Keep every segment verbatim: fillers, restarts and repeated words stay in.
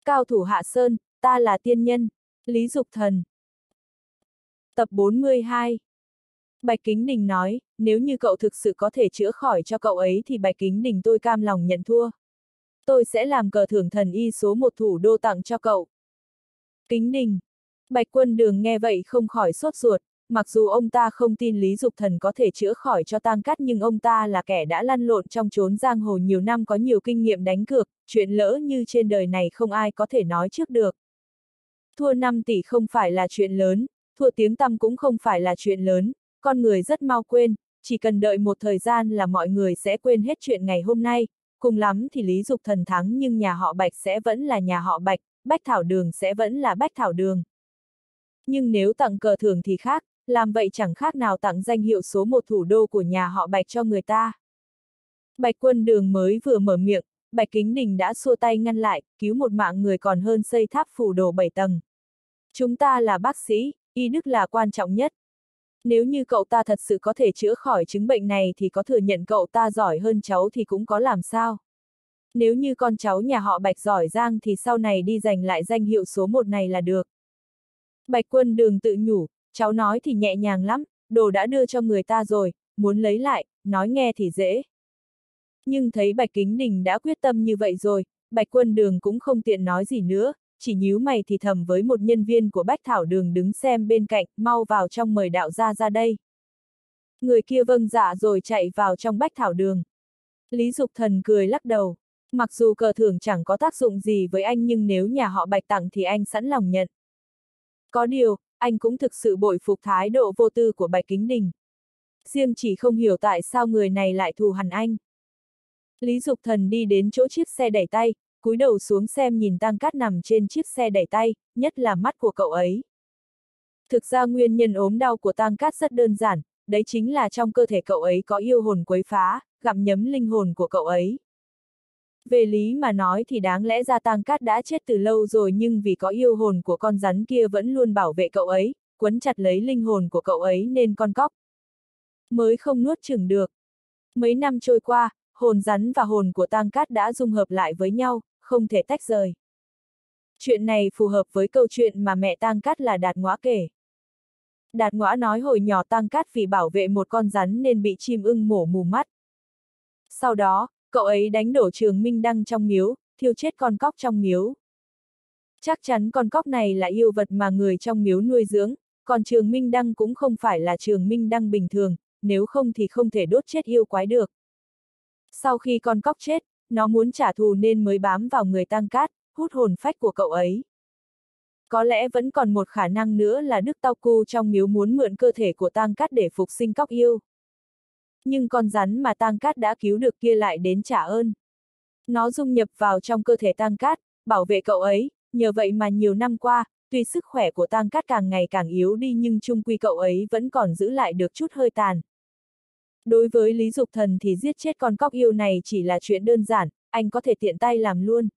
Cao thủ hạ sơn, ta là tiên nhân. Lý Dục Thần. Tập bốn mươi hai. Bạch Kính Đình nói, nếu như cậu thực sự có thể chữa khỏi cho cậu ấy thì Bạch Kính Đình tôi cam lòng nhận thua. Tôi sẽ làm cờ thưởng thần y số một thủ đô tặng cho cậu. Kính Đình. Bạch Quân Đường nghe vậy không khỏi sốt ruột, mặc dù ông ta không tin Lý Dục Thần có thể chữa khỏi cho Tang Cát nhưng ông ta là kẻ đã lăn lộn trong chốn giang hồ nhiều năm có nhiều kinh nghiệm đánh cược, chuyện lỡ như trên đời này không ai có thể nói trước được. Thua năm tỷ không phải là chuyện lớn, thua tiếng tăm cũng không phải là chuyện lớn, con người rất mau quên, chỉ cần đợi một thời gian là mọi người sẽ quên hết chuyện ngày hôm nay, cùng lắm thì Lý Dục Thần thắng nhưng nhà họ Bạch sẽ vẫn là nhà họ Bạch, Bách Thảo Đường sẽ vẫn là Bách Thảo Đường. Nhưng nếu tặng cờ thưởng thì khác, làm vậy chẳng khác nào tặng danh hiệu số một thủ đô của nhà họ Bạch cho người ta. Bạch Quân Đường mới vừa mở miệng, Bạch Kính Đình đã xua tay ngăn lại, cứu một mạng người còn hơn xây tháp phủ đồ bảy tầng. Chúng ta là bác sĩ, y đức là quan trọng nhất. Nếu như cậu ta thật sự có thể chữa khỏi chứng bệnh này thì có thừa nhận cậu ta giỏi hơn cháu thì cũng có làm sao. Nếu như con cháu nhà họ Bạch giỏi giang thì sau này đi giành lại danh hiệu số một này là được. Bạch Quân Đường tự nhủ, cháu nói thì nhẹ nhàng lắm, đồ đã đưa cho người ta rồi, muốn lấy lại, nói nghe thì dễ. Nhưng thấy Bạch Kính Đình đã quyết tâm như vậy rồi, Bạch Quân Đường cũng không tiện nói gì nữa, chỉ nhíu mày thì thầm với một nhân viên của Bách Thảo Đường đứng xem bên cạnh, mau vào trong mời đạo gia ra đây. Người kia vâng dạ rồi chạy vào trong Bách Thảo Đường. Lý Dục Thần cười lắc đầu, mặc dù cờ thưởng chẳng có tác dụng gì với anh nhưng nếu nhà họ Bạch tặng thì anh sẵn lòng nhận. Có điều, anh cũng thực sự bội phục thái độ vô tư của Bạch Kính Đình. Riêng chỉ không hiểu tại sao người này lại thù hằn anh. Lý Dục Thần đi đến chỗ chiếc xe đẩy tay, cúi đầu xuống xem nhìn Tang Cát nằm trên chiếc xe đẩy tay, nhất là mắt của cậu ấy. Thực ra nguyên nhân ốm đau của Tang Cát rất đơn giản, đấy chính là trong cơ thể cậu ấy có yêu hồn quấy phá, gặm nhấm linh hồn của cậu ấy. Về lý mà nói thì đáng lẽ ra Tang Cát đã chết từ lâu rồi nhưng vì có yêu hồn của con rắn kia vẫn luôn bảo vệ cậu ấy, quấn chặt lấy linh hồn của cậu ấy nên con cóc mới không nuốt chửng được. Mấy năm trôi qua, hồn rắn và hồn của Tang Cát đã dung hợp lại với nhau, không thể tách rời. Chuyện này phù hợp với câu chuyện mà mẹ Tang Cát là Đạt Ngõa kể. Đạt Ngõa nói hồi nhỏ Tang Cát vì bảo vệ một con rắn nên bị chim ưng mổ mù mắt. Sau đó, cậu ấy đánh đổ Trường Minh Đăng trong miếu, thiêu chết con cóc trong miếu. Chắc chắn con cóc này là yêu vật mà người trong miếu nuôi dưỡng, còn Trường Minh Đăng cũng không phải là Trường Minh Đăng bình thường, nếu không thì không thể đốt chết yêu quái được. Sau khi con cóc chết, nó muốn trả thù nên mới bám vào người Tang Cát, hút hồn phách của cậu ấy. Có lẽ vẫn còn một khả năng nữa là Đức Tao Cu trong miếu muốn mượn cơ thể của Tang Cát để phục sinh cóc yêu. Nhưng con rắn mà Tang Cát đã cứu được kia lại đến trả ơn. Nó dung nhập vào trong cơ thể Tang Cát, bảo vệ cậu ấy, nhờ vậy mà nhiều năm qua, tuy sức khỏe của Tang Cát càng ngày càng yếu đi nhưng chung quy cậu ấy vẫn còn giữ lại được chút hơi tàn. Đối với Lý Dục Thần thì giết chết con cóc yêu này chỉ là chuyện đơn giản, anh có thể tiện tay làm luôn.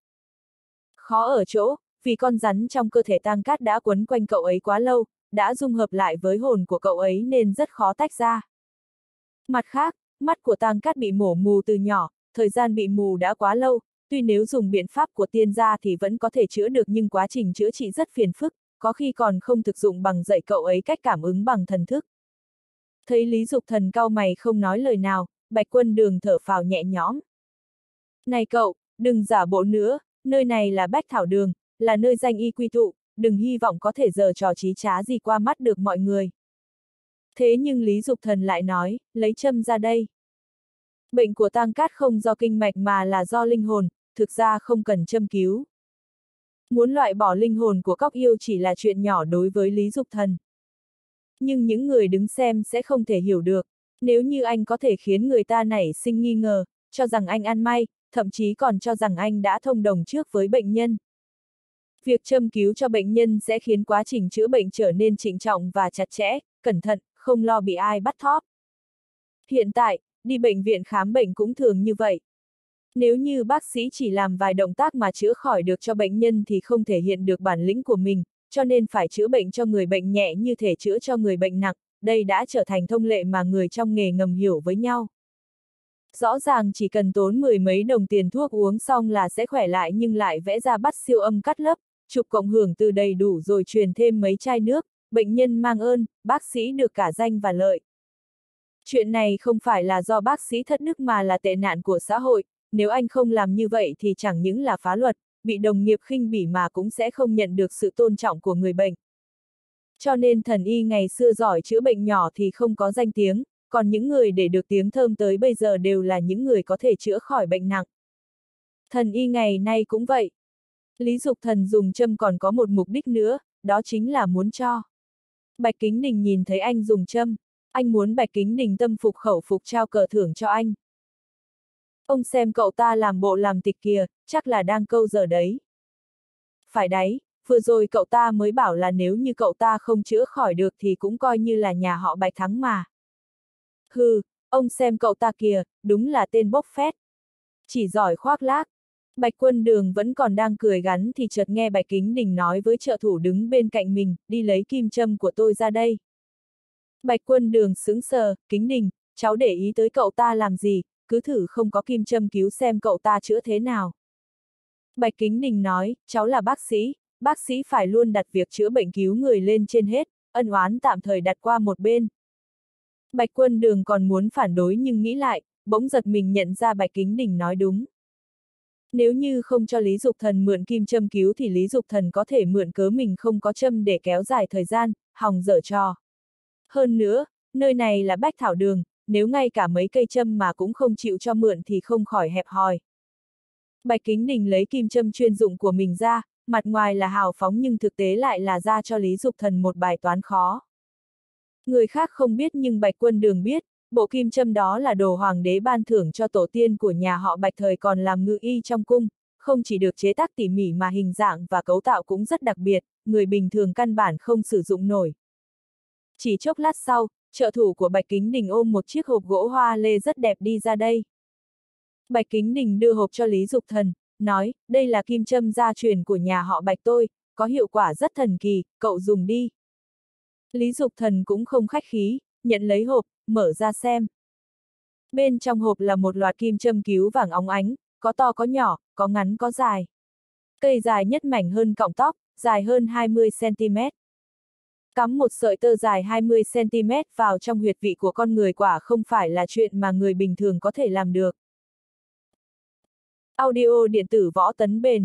Khó ở chỗ, vì con rắn trong cơ thể Tang Cát đã quấn quanh cậu ấy quá lâu, đã dung hợp lại với hồn của cậu ấy nên rất khó tách ra. Mặt khác, mắt của Tang Cát bị mổ mù từ nhỏ, thời gian bị mù đã quá lâu, tuy nếu dùng biện pháp của tiên gia thì vẫn có thể chữa được nhưng quá trình chữa trị rất phiền phức, có khi còn không thực dụng bằng dạy cậu ấy cách cảm ứng bằng thần thức. Thấy Lý Dục Thần cau mày không nói lời nào, Bạch Quân Đường thở phào nhẹ nhõm. Này cậu, đừng giả bộ nữa, nơi này là Bách Thảo Đường, là nơi danh y quy tụ, đừng hy vọng có thể giở trò trí trá gì qua mắt được mọi người. Thế nhưng Lý Dục Thần lại nói, lấy châm ra đây. Bệnh của Tang Cát không do kinh mạch mà là do linh hồn, thực ra không cần châm cứu. Muốn loại bỏ linh hồn của cóc yêu chỉ là chuyện nhỏ đối với Lý Dục Thần. Nhưng những người đứng xem sẽ không thể hiểu được, nếu như anh có thể khiến người ta nảy sinh nghi ngờ, cho rằng anh ăn may, thậm chí còn cho rằng anh đã thông đồng trước với bệnh nhân. Việc châm cứu cho bệnh nhân sẽ khiến quá trình chữa bệnh trở nên trịnh trọng và chặt chẽ, cẩn thận, không lo bị ai bắt thóp. Hiện tại, đi bệnh viện khám bệnh cũng thường như vậy. Nếu như bác sĩ chỉ làm vài động tác mà chữa khỏi được cho bệnh nhân thì không thể hiện được bản lĩnh của mình, cho nên phải chữa bệnh cho người bệnh nhẹ như thể chữa cho người bệnh nặng, đây đã trở thành thông lệ mà người trong nghề ngầm hiểu với nhau. Rõ ràng chỉ cần tốn mười mấy đồng tiền thuốc uống xong là sẽ khỏe lại nhưng lại vẽ ra bắt siêu âm cắt lớp, chụp cộng hưởng từ đầy đủ rồi truyền thêm mấy chai nước, bệnh nhân mang ơn, bác sĩ được cả danh và lợi. Chuyện này không phải là do bác sĩ thất đức mà là tệ nạn của xã hội, nếu anh không làm như vậy thì chẳng những là phá luật, bị đồng nghiệp khinh bỉ mà cũng sẽ không nhận được sự tôn trọng của người bệnh. Cho nên thần y ngày xưa giỏi chữa bệnh nhỏ thì không có danh tiếng, còn những người để được tiếng thơm tới bây giờ đều là những người có thể chữa khỏi bệnh nặng. Thần y ngày nay cũng vậy. Lý Dục Thần dùng châm còn có một mục đích nữa, đó chính là muốn cho Bạch Kính Đình nhìn thấy anh dùng châm, anh muốn Bạch Kính Đình tâm phục khẩu phục trao cờ thưởng cho anh. Ông xem cậu ta làm bộ làm tịch kìa, chắc là đang câu giờ đấy. Phải đấy, vừa rồi cậu ta mới bảo là nếu như cậu ta không chữa khỏi được thì cũng coi như là nhà họ Bạch thắng mà. Hừ, ông xem cậu ta kìa, đúng là tên bốc phét. Chỉ giỏi khoác lác. Bạch Quân Đường vẫn còn đang cười gắn thì chợt nghe Bạch Kính Đình nói với trợ thủ đứng bên cạnh mình, đi lấy kim châm của tôi ra đây. Bạch Quân Đường sững sờ, Kính Đình, cháu để ý tới cậu ta làm gì, cứ thử không có kim châm cứu xem cậu ta chữa thế nào. Bạch Kính Đình nói, cháu là bác sĩ, bác sĩ phải luôn đặt việc chữa bệnh cứu người lên trên hết, ân oán tạm thời đặt qua một bên. Bạch Quân Đường còn muốn phản đối nhưng nghĩ lại, bỗng giật mình nhận ra Bạch Kính Đình nói đúng. Nếu như không cho Lý Dục Thần mượn kim châm cứu thì Lý Dục Thần có thể mượn cớ mình không có châm để kéo dài thời gian, hòng dở trò. Hơn nữa, nơi này là Bách Thảo Đường, nếu ngay cả mấy cây châm mà cũng không chịu cho mượn thì không khỏi hẹp hòi. Bạch Kính Đình lấy kim châm chuyên dụng của mình ra, mặt ngoài là hào phóng nhưng thực tế lại là ra cho Lý Dục Thần một bài toán khó. Người khác không biết nhưng Bạch Quân Đường biết, bộ kim châm đó là đồ hoàng đế ban thưởng cho tổ tiên của nhà họ Bạch thời còn làm ngự y trong cung, không chỉ được chế tác tỉ mỉ mà hình dạng và cấu tạo cũng rất đặc biệt, người bình thường căn bản không sử dụng nổi. Chỉ chốc lát sau, trợ thủ của Bạch Kính Đình ôm một chiếc hộp gỗ hoa lê rất đẹp đi ra đây. Bạch Kính Đình đưa hộp cho Lý Dục Thần, nói, đây là kim châm gia truyền của nhà họ Bạch tôi, có hiệu quả rất thần kỳ, cậu dùng đi. Lý Dục Thần cũng không khách khí, nhận lấy hộp, mở ra xem. Bên trong hộp là một loạt kim châm cứu vàng óng ánh, có to có nhỏ, có ngắn có dài. Cây dài nhất mảnh hơn cọng tóc, dài hơn hai mươi xăng ti mét. Cắm một sợi tơ dài hai mươi xăng ti mét vào trong huyệt vị của con người quả không phải là chuyện mà người bình thường có thể làm được. Audio điện tử Võ Tấn Bền.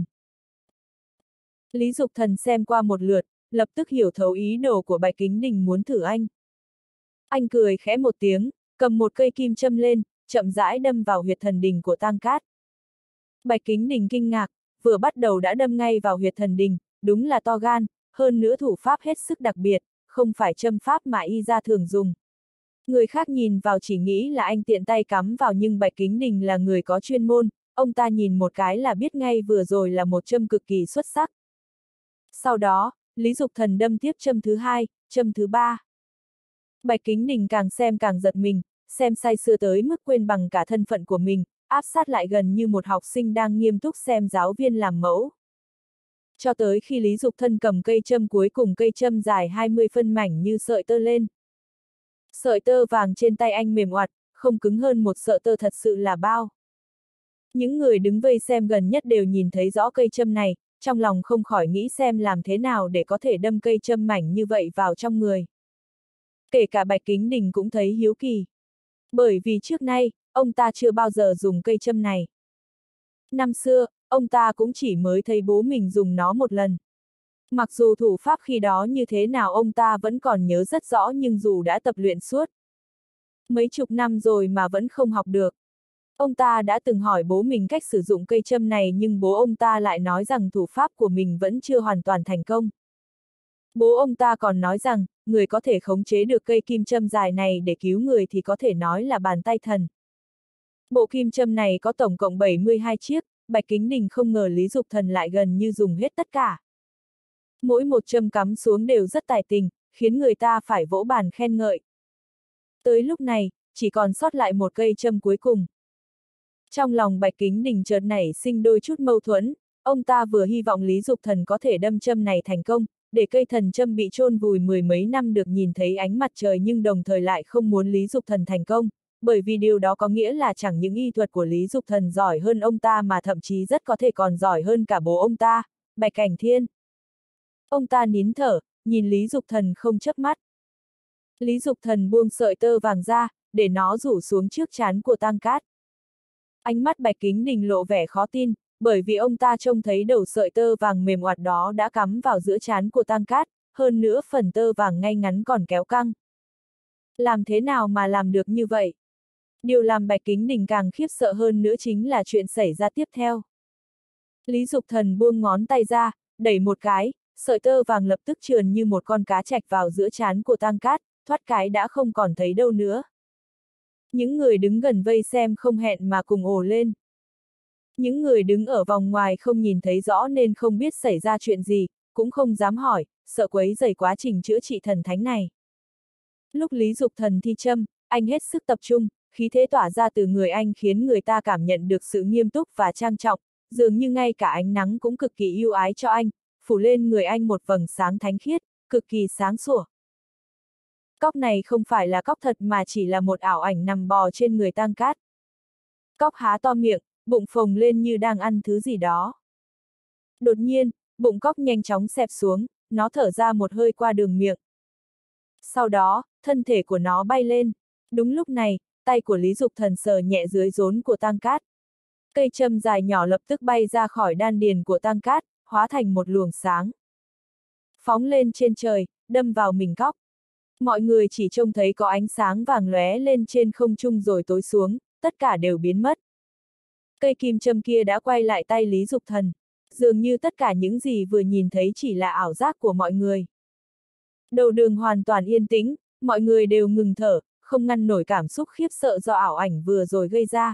Lý Dục Thần xem qua một lượt, lập tức hiểu thấu ý đồ của Bạch Kính Đình muốn thử anh. Anh cười khẽ một tiếng, cầm một cây kim châm lên, chậm rãi đâm vào huyệt thần đình của Tang Cát. Bạch Kính Đình kinh ngạc, vừa bắt đầu đã đâm ngay vào huyệt thần đình, đúng là to gan, hơn nữa thủ pháp hết sức đặc biệt, không phải châm pháp mà y gia thường dùng. Người khác nhìn vào chỉ nghĩ là anh tiện tay cắm vào nhưng Bạch Kính Đình là người có chuyên môn, ông ta nhìn một cái là biết ngay vừa rồi là một châm cực kỳ xuất sắc. Sau đó, Lý Dục Thần đâm tiếp châm thứ hai, châm thứ ba. Bạch Kính Đình càng xem càng giật mình, xem say sưa tới mức quên bằng cả thân phận của mình, áp sát lại gần như một học sinh đang nghiêm túc xem giáo viên làm mẫu. Cho tới khi Lý Dục Thần cầm cây châm cuối cùng cây châm dài hai mươi phân mảnh như sợi tơ lên. Sợi tơ vàng trên tay anh mềm oặt, không cứng hơn một sợi tơ thật sự là bao. Những người đứng vây xem gần nhất đều nhìn thấy rõ cây châm này, trong lòng không khỏi nghĩ xem làm thế nào để có thể đâm cây châm mảnh như vậy vào trong người. Kể cả Bạch Kính Đình cũng thấy hiếu kỳ. Bởi vì trước nay, ông ta chưa bao giờ dùng cây châm này. Năm xưa, ông ta cũng chỉ mới thấy bố mình dùng nó một lần. Mặc dù thủ pháp khi đó như thế nào ông ta vẫn còn nhớ rất rõ nhưng dù đã tập luyện suốt mấy chục năm rồi mà vẫn không học được. Ông ta đã từng hỏi bố mình cách sử dụng cây châm này nhưng bố ông ta lại nói rằng thủ pháp của mình vẫn chưa hoàn toàn thành công. Bố ông ta còn nói rằng, người có thể khống chế được cây kim châm dài này để cứu người thì có thể nói là bàn tay thần. Bộ kim châm này có tổng cộng bảy mươi hai chiếc, Bạch Kính Đình không ngờ Lý Dục Thần lại gần như dùng hết tất cả. Mỗi một châm cắm xuống đều rất tài tình, khiến người ta phải vỗ bàn khen ngợi. Tới lúc này, chỉ còn sót lại một cây châm cuối cùng. Trong lòng Bạch Kính Đình chợt nảy sinh đôi chút mâu thuẫn, ông ta vừa hy vọng Lý Dục Thần có thể đâm châm này thành công, để cây thần châm bị chôn vùi mười mấy năm được nhìn thấy ánh mặt trời nhưng đồng thời lại không muốn Lý Dục Thần thành công, bởi vì điều đó có nghĩa là chẳng những y thuật của Lý Dục Thần giỏi hơn ông ta mà thậm chí rất có thể còn giỏi hơn cả bố ông ta, Bạch Cảnh Thiên. Ông ta nín thở, nhìn Lý Dục Thần không chớp mắt. Lý Dục Thần buông sợi tơ vàng ra, để nó rủ xuống trước trán của Tăng Cát. Ánh mắt Bạch Kính Đình lộ vẻ khó tin, bởi vì ông ta trông thấy đầu sợi tơ vàng mềm oạt đó đã cắm vào giữa trán của Tăng Cát, hơn nữa phần tơ vàng ngay ngắn còn kéo căng. Làm thế nào mà làm được như vậy? Điều làm Bạch Kính Đình càng khiếp sợ hơn nữa chính là chuyện xảy ra tiếp theo. Lý Dục Thần buông ngón tay ra, đẩy một cái, sợi tơ vàng lập tức trườn như một con cá trạch vào giữa trán của Tăng Cát, thoát cái đã không còn thấy đâu nữa. Những người đứng gần vây xem không hẹn mà cùng ồ lên. Những người đứng ở vòng ngoài không nhìn thấy rõ nên không biết xảy ra chuyện gì, cũng không dám hỏi, sợ quấy rầy quá trình chữa trị thần thánh này. Lúc Lý Dục Thần thi châm, anh hết sức tập trung, khí thế tỏa ra từ người anh khiến người ta cảm nhận được sự nghiêm túc và trang trọng, dường như ngay cả ánh nắng cũng cực kỳ yêu ái cho anh, phủ lên người anh một vầng sáng thánh khiết, cực kỳ sáng sủa. Cóc này không phải là cóc thật mà chỉ là một ảo ảnh nằm bò trên người Tăng Cát. Cóc há to miệng, bụng phồng lên như đang ăn thứ gì đó. Đột nhiên, bụng cóc nhanh chóng xẹp xuống, nó thở ra một hơi qua đường miệng. Sau đó, thân thể của nó bay lên. Đúng lúc này, tay của Lý Dục Thần sờ nhẹ dưới rốn của Tăng Cát. Cây châm dài nhỏ lập tức bay ra khỏi đan điền của Tăng Cát, hóa thành một luồng sáng. Phóng lên trên trời, đâm vào mình cóc. Mọi người chỉ trông thấy có ánh sáng vàng lóe lên trên không trung rồi tối xuống, tất cả đều biến mất. Cây kim châm kia đã quay lại tay Lý Dục Thần. Dường như tất cả những gì vừa nhìn thấy chỉ là ảo giác của mọi người. Đầu đường hoàn toàn yên tĩnh, mọi người đều ngừng thở, không ngăn nổi cảm xúc khiếp sợ do ảo ảnh vừa rồi gây ra.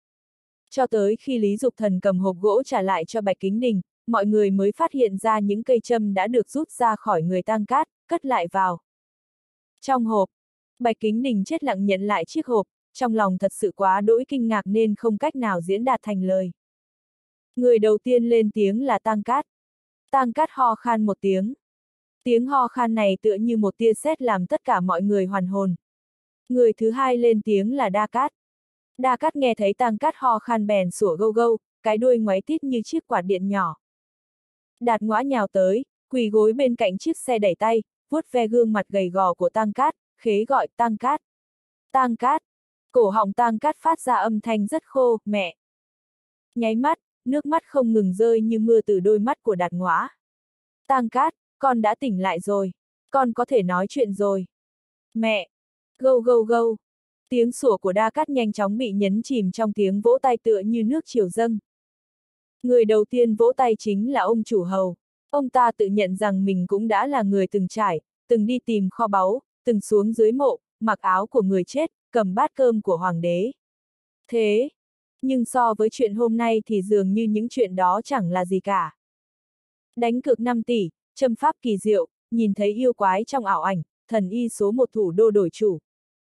Cho tới khi Lý Dục Thần cầm hộp gỗ trả lại cho Bạch Kính Đình, mọi người mới phát hiện ra những cây châm đã được rút ra khỏi người Tăng Cát, cất lại vào. Trong hộp, Bạch Kính Đình chết lặng nhận lại chiếc hộp, trong lòng thật sự quá đỗi kinh ngạc nên không cách nào diễn đạt thành lời. Người đầu tiên lên tiếng là Tăng Cát. Tăng Cát ho khan một tiếng. Tiếng ho khan này tựa như một tia sét làm tất cả mọi người hoàn hồn. Người thứ hai lên tiếng là Đa Cát. Đa Cát nghe thấy Tăng Cát ho khan bèn sủa gâu gâu, cái đuôi ngoáy tít như chiếc quạt điện nhỏ. Đạt Ngõa nhào tới, quỳ gối bên cạnh chiếc xe đẩy tay, vuốt ve gương mặt gầy gò của Tăng Cát, khế gọi Tăng Cát. Tăng Cát. Cổ họng Tăng Cát phát ra âm thanh rất khô, mẹ. Nháy mắt, nước mắt không ngừng rơi như mưa từ đôi mắt của Đạt Ngõa. Tăng Cát, con đã tỉnh lại rồi. Con có thể nói chuyện rồi. Mẹ. Gâu gâu gâu. Tiếng sủa của Đa Cát nhanh chóng bị nhấn chìm trong tiếng vỗ tay tựa như nước triều dâng. Người đầu tiên vỗ tay chính là ông chủ hầu. Ông ta tự nhận rằng mình cũng đã là người từng trải, từng đi tìm kho báu, từng xuống dưới mộ, mặc áo của người chết, cầm bát cơm của hoàng đế. Thế, nhưng so với chuyện hôm nay thì dường như những chuyện đó chẳng là gì cả. Đánh cược năm tỷ, châm pháp kỳ diệu, nhìn thấy yêu quái trong ảo ảnh, thần y số một thủ đô đổi chủ.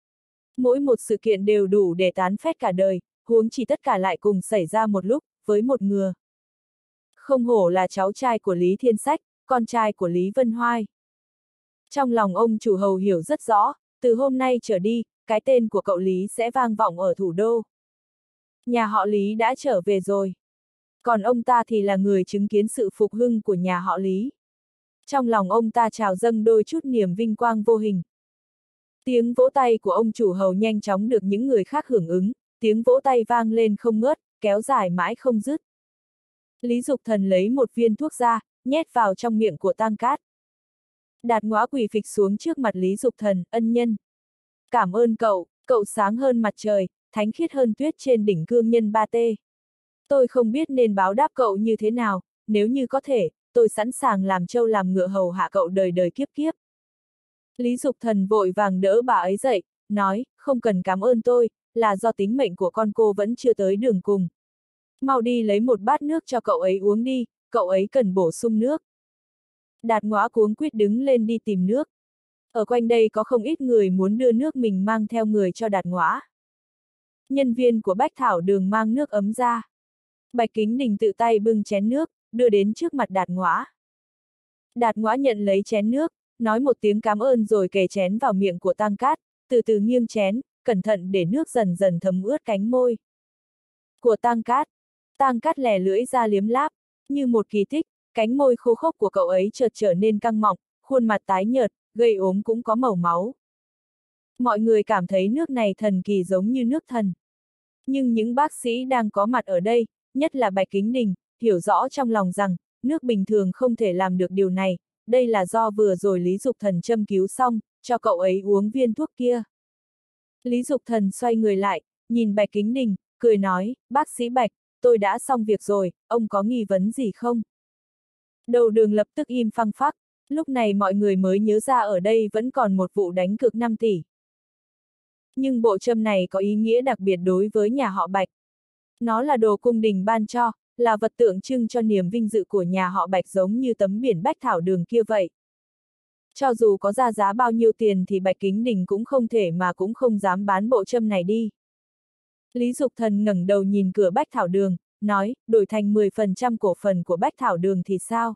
Mỗi một sự kiện đều đủ để tán phét cả đời, huống chỉ tất cả lại cùng xảy ra một lúc, với một ngừa. Không hổ là cháu trai của Lý Thiên Sách, con trai của Lý Vân Hoai. Trong lòng ông chủ hầu hiểu rất rõ, từ hôm nay trở đi, cái tên của cậu Lý sẽ vang vọng ở thủ đô. Nhà họ Lý đã trở về rồi. Còn ông ta thì là người chứng kiến sự phục hưng của nhà họ Lý. Trong lòng ông ta trào dâng đôi chút niềm vinh quang vô hình. Tiếng vỗ tay của ông chủ hầu nhanh chóng được những người khác hưởng ứng, tiếng vỗ tay vang lên không ngớt, kéo dài mãi không dứt. Lý Dục Thần lấy một viên thuốc ra, nhét vào trong miệng của Tăng Cát. Đạt Ngõa quỳ phịch xuống trước mặt Lý Dục Thần, ân nhân. Cảm ơn cậu, cậu sáng hơn mặt trời, thánh khiết hơn tuyết trên đỉnh cương nhân ba tê. Tôi không biết nên báo đáp cậu như thế nào, nếu như có thể, tôi sẵn sàng làm trâu làm ngựa hầu hạ cậu đời đời kiếp kiếp. Lý Dục Thần vội vàng đỡ bà ấy dậy, nói, không cần cảm ơn tôi, là do tính mệnh của con cô vẫn chưa tới đường cùng. Mau đi lấy một bát nước cho cậu ấy uống đi, cậu ấy cần bổ sung nước. Đạt Ngõa cuống quýt đứng lên đi tìm nước. Ở quanh đây có không ít người muốn đưa nước mình mang theo người cho Đạt Ngõa. Nhân viên của Bách Thảo Đường mang nước ấm ra. Bạch Kính Đình tự tay bưng chén nước, đưa đến trước mặt Đạt Ngõa. Đạt Ngõa nhận lấy chén nước, nói một tiếng cảm ơn rồi kề chén vào miệng của Tăng Cát, từ từ nghiêng chén, cẩn thận để nước dần dần thấm ướt cánh môi của Tang Cát. Tang Cát lè lưỡi ra liếm láp, như một kỳ tích, cánh môi khô khốc của cậu ấy chợt trở nên căng mọng, khuôn mặt tái nhợt, gây ốm cũng có màu máu. Mọi người cảm thấy nước này thần kỳ giống như nước thần. Nhưng những bác sĩ đang có mặt ở đây, nhất là Bạch Kính Đình, hiểu rõ trong lòng rằng, nước bình thường không thể làm được điều này, đây là do vừa rồi Lý Dục Thần châm cứu xong, cho cậu ấy uống viên thuốc kia. Lý Dục Thần xoay người lại, nhìn Bạch Kính Đình, cười nói, bác sĩ Bạch, tôi đã xong việc rồi, ông có nghi vấn gì không? Đầu đường lập tức im phăng phắc, lúc này mọi người mới nhớ ra ở đây vẫn còn một vụ đánh cược năm tỷ. Nhưng bộ châm này có ý nghĩa đặc biệt đối với nhà họ Bạch. Nó là đồ cung đình ban cho, là vật tượng trưng cho niềm vinh dự của nhà họ Bạch giống như tấm biển bách thảo đường kia vậy. Cho dù có ra giá bao nhiêu tiền thì Bạch Kính Đình cũng không thể mà cũng không dám bán bộ châm này đi. Lý Dục Thần ngẩng đầu nhìn cửa bách thảo đường, nói, đổi thành mười phần trăm cổ phần của bách thảo đường thì sao?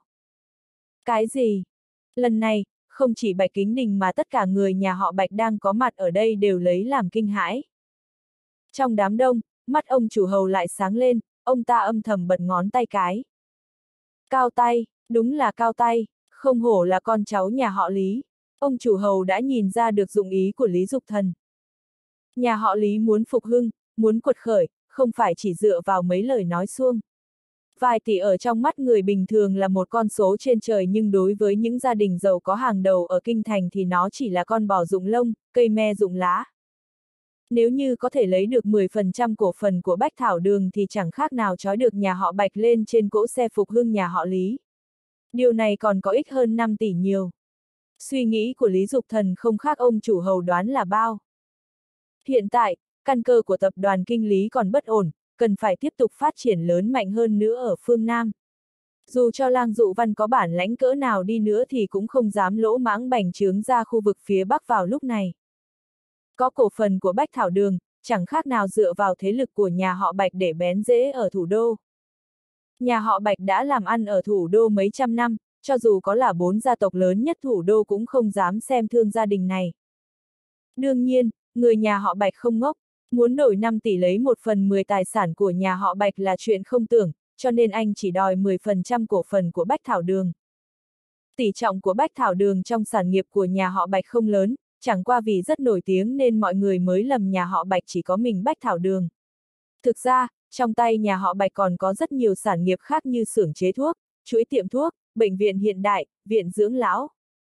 Cái gì? Lần này, không chỉ Bạch Kính Đình mà tất cả người nhà họ Bạch đang có mặt ở đây đều lấy làm kinh hãi. Trong đám đông, mắt ông chủ hầu lại sáng lên, ông ta âm thầm bật ngón tay cái. Cao tay, đúng là cao tay, không hổ là con cháu nhà họ Lý. Ông chủ hầu đã nhìn ra được dụng ý của Lý Dục Thần. Nhà họ Lý muốn phục hưng, muốn quật khởi, không phải chỉ dựa vào mấy lời nói suông. Vài tỷ ở trong mắt người bình thường là một con số trên trời, nhưng đối với những gia đình giàu có hàng đầu ở kinh thành thì nó chỉ là con bò rụng lông, cây me rụng lá. Nếu như có thể lấy được mười phần trăm cổ phần của Bách Thảo Đường thì chẳng khác nào trói được nhà họ Bạch lên trên cỗ xe phục hưng nhà họ Lý. Điều này còn có ích hơn năm tỷ nhiều. Suy nghĩ của Lý Dục Thần không khác ông chủ hầu đoán là bao. Hiện tại, căn cơ của tập đoàn Kinh Lý còn bất ổn, cần phải tiếp tục phát triển lớn mạnh hơn nữa ở phương Nam. Dù cho Lang Dụ Văn có bản lãnh cỡ nào đi nữa thì cũng không dám lỗ mãng bành trướng ra khu vực phía Bắc vào lúc này. Có cổ phần của Bách Thảo Đường, chẳng khác nào dựa vào thế lực của nhà họ Bạch để bén rễ ở thủ đô. Nhà họ Bạch đã làm ăn ở thủ đô mấy trăm năm, cho dù có là bốn gia tộc lớn nhất thủ đô cũng không dám xem thương gia đình này. Đương nhiên, người nhà họ Bạch không ngốc, muốn đổi năm tỷ lấy một phần mười tài sản của nhà họ Bạch là chuyện không tưởng, cho nên anh chỉ đòi mười phần trăm cổ phần của Bách Thảo Đường. Tỷ trọng của Bách Thảo Đường trong sản nghiệp của nhà họ Bạch không lớn, chẳng qua vì rất nổi tiếng nên mọi người mới lầm nhà họ Bạch chỉ có mình Bách Thảo Đường. Thực ra, trong tay nhà họ Bạch còn có rất nhiều sản nghiệp khác như xưởng chế thuốc, chuỗi tiệm thuốc, bệnh viện hiện đại, viện dưỡng lão.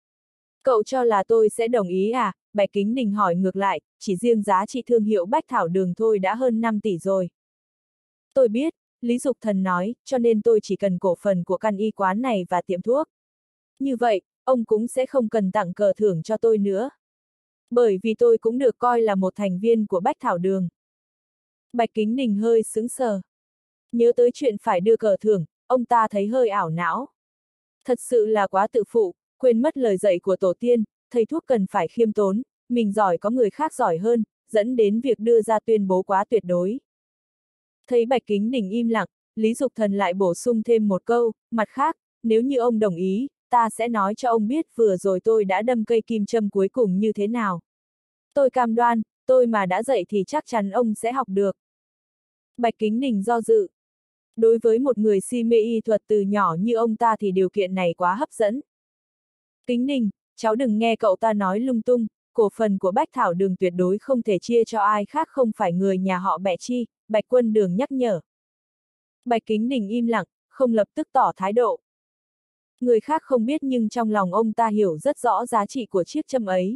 Cậu cho là tôi sẽ đồng ý à? Bạch Kính Đình hỏi ngược lại, chỉ riêng giá trị thương hiệu Bách Thảo Đường thôi đã hơn năm tỷ rồi. Tôi biết, Lý Dục Thần nói, cho nên tôi chỉ cần cổ phần của căn y quán này và tiệm thuốc. Như vậy, ông cũng sẽ không cần tặng cờ thưởng cho tôi nữa. Bởi vì tôi cũng được coi là một thành viên của Bách Thảo Đường. Bạch Kính Đình hơi sững sờ. Nhớ tới chuyện phải đưa cờ thưởng, ông ta thấy hơi ảo não. Thật sự là quá tự phụ, quên mất lời dạy của tổ tiên, thầy thuốc cần phải khiêm tốn, mình giỏi có người khác giỏi hơn, dẫn đến việc đưa ra tuyên bố quá tuyệt đối. Thấy Bạch Kính Đình im lặng, Lý Dục Thần lại bổ sung thêm một câu, mặt khác, nếu như ông đồng ý, ta sẽ nói cho ông biết vừa rồi tôi đã đâm cây kim châm cuối cùng như thế nào. Tôi cam đoan, tôi mà đã dạy thì chắc chắn ông sẽ học được. Bạch Kính Đình do dự. Đối với một người si mê y thuật từ nhỏ như ông ta thì điều kiện này quá hấp dẫn. Kính Đình, cháu đừng nghe cậu ta nói lung tung, cổ phần của Bách Thảo Đường tuyệt đối không thể chia cho ai khác không phải người nhà họ Bạch Chi, Bạch Quân Đường nhắc nhở. Bạch Kính Đình im lặng, không lập tức tỏ thái độ. Người khác không biết nhưng trong lòng ông ta hiểu rất rõ giá trị của chiếc châm ấy.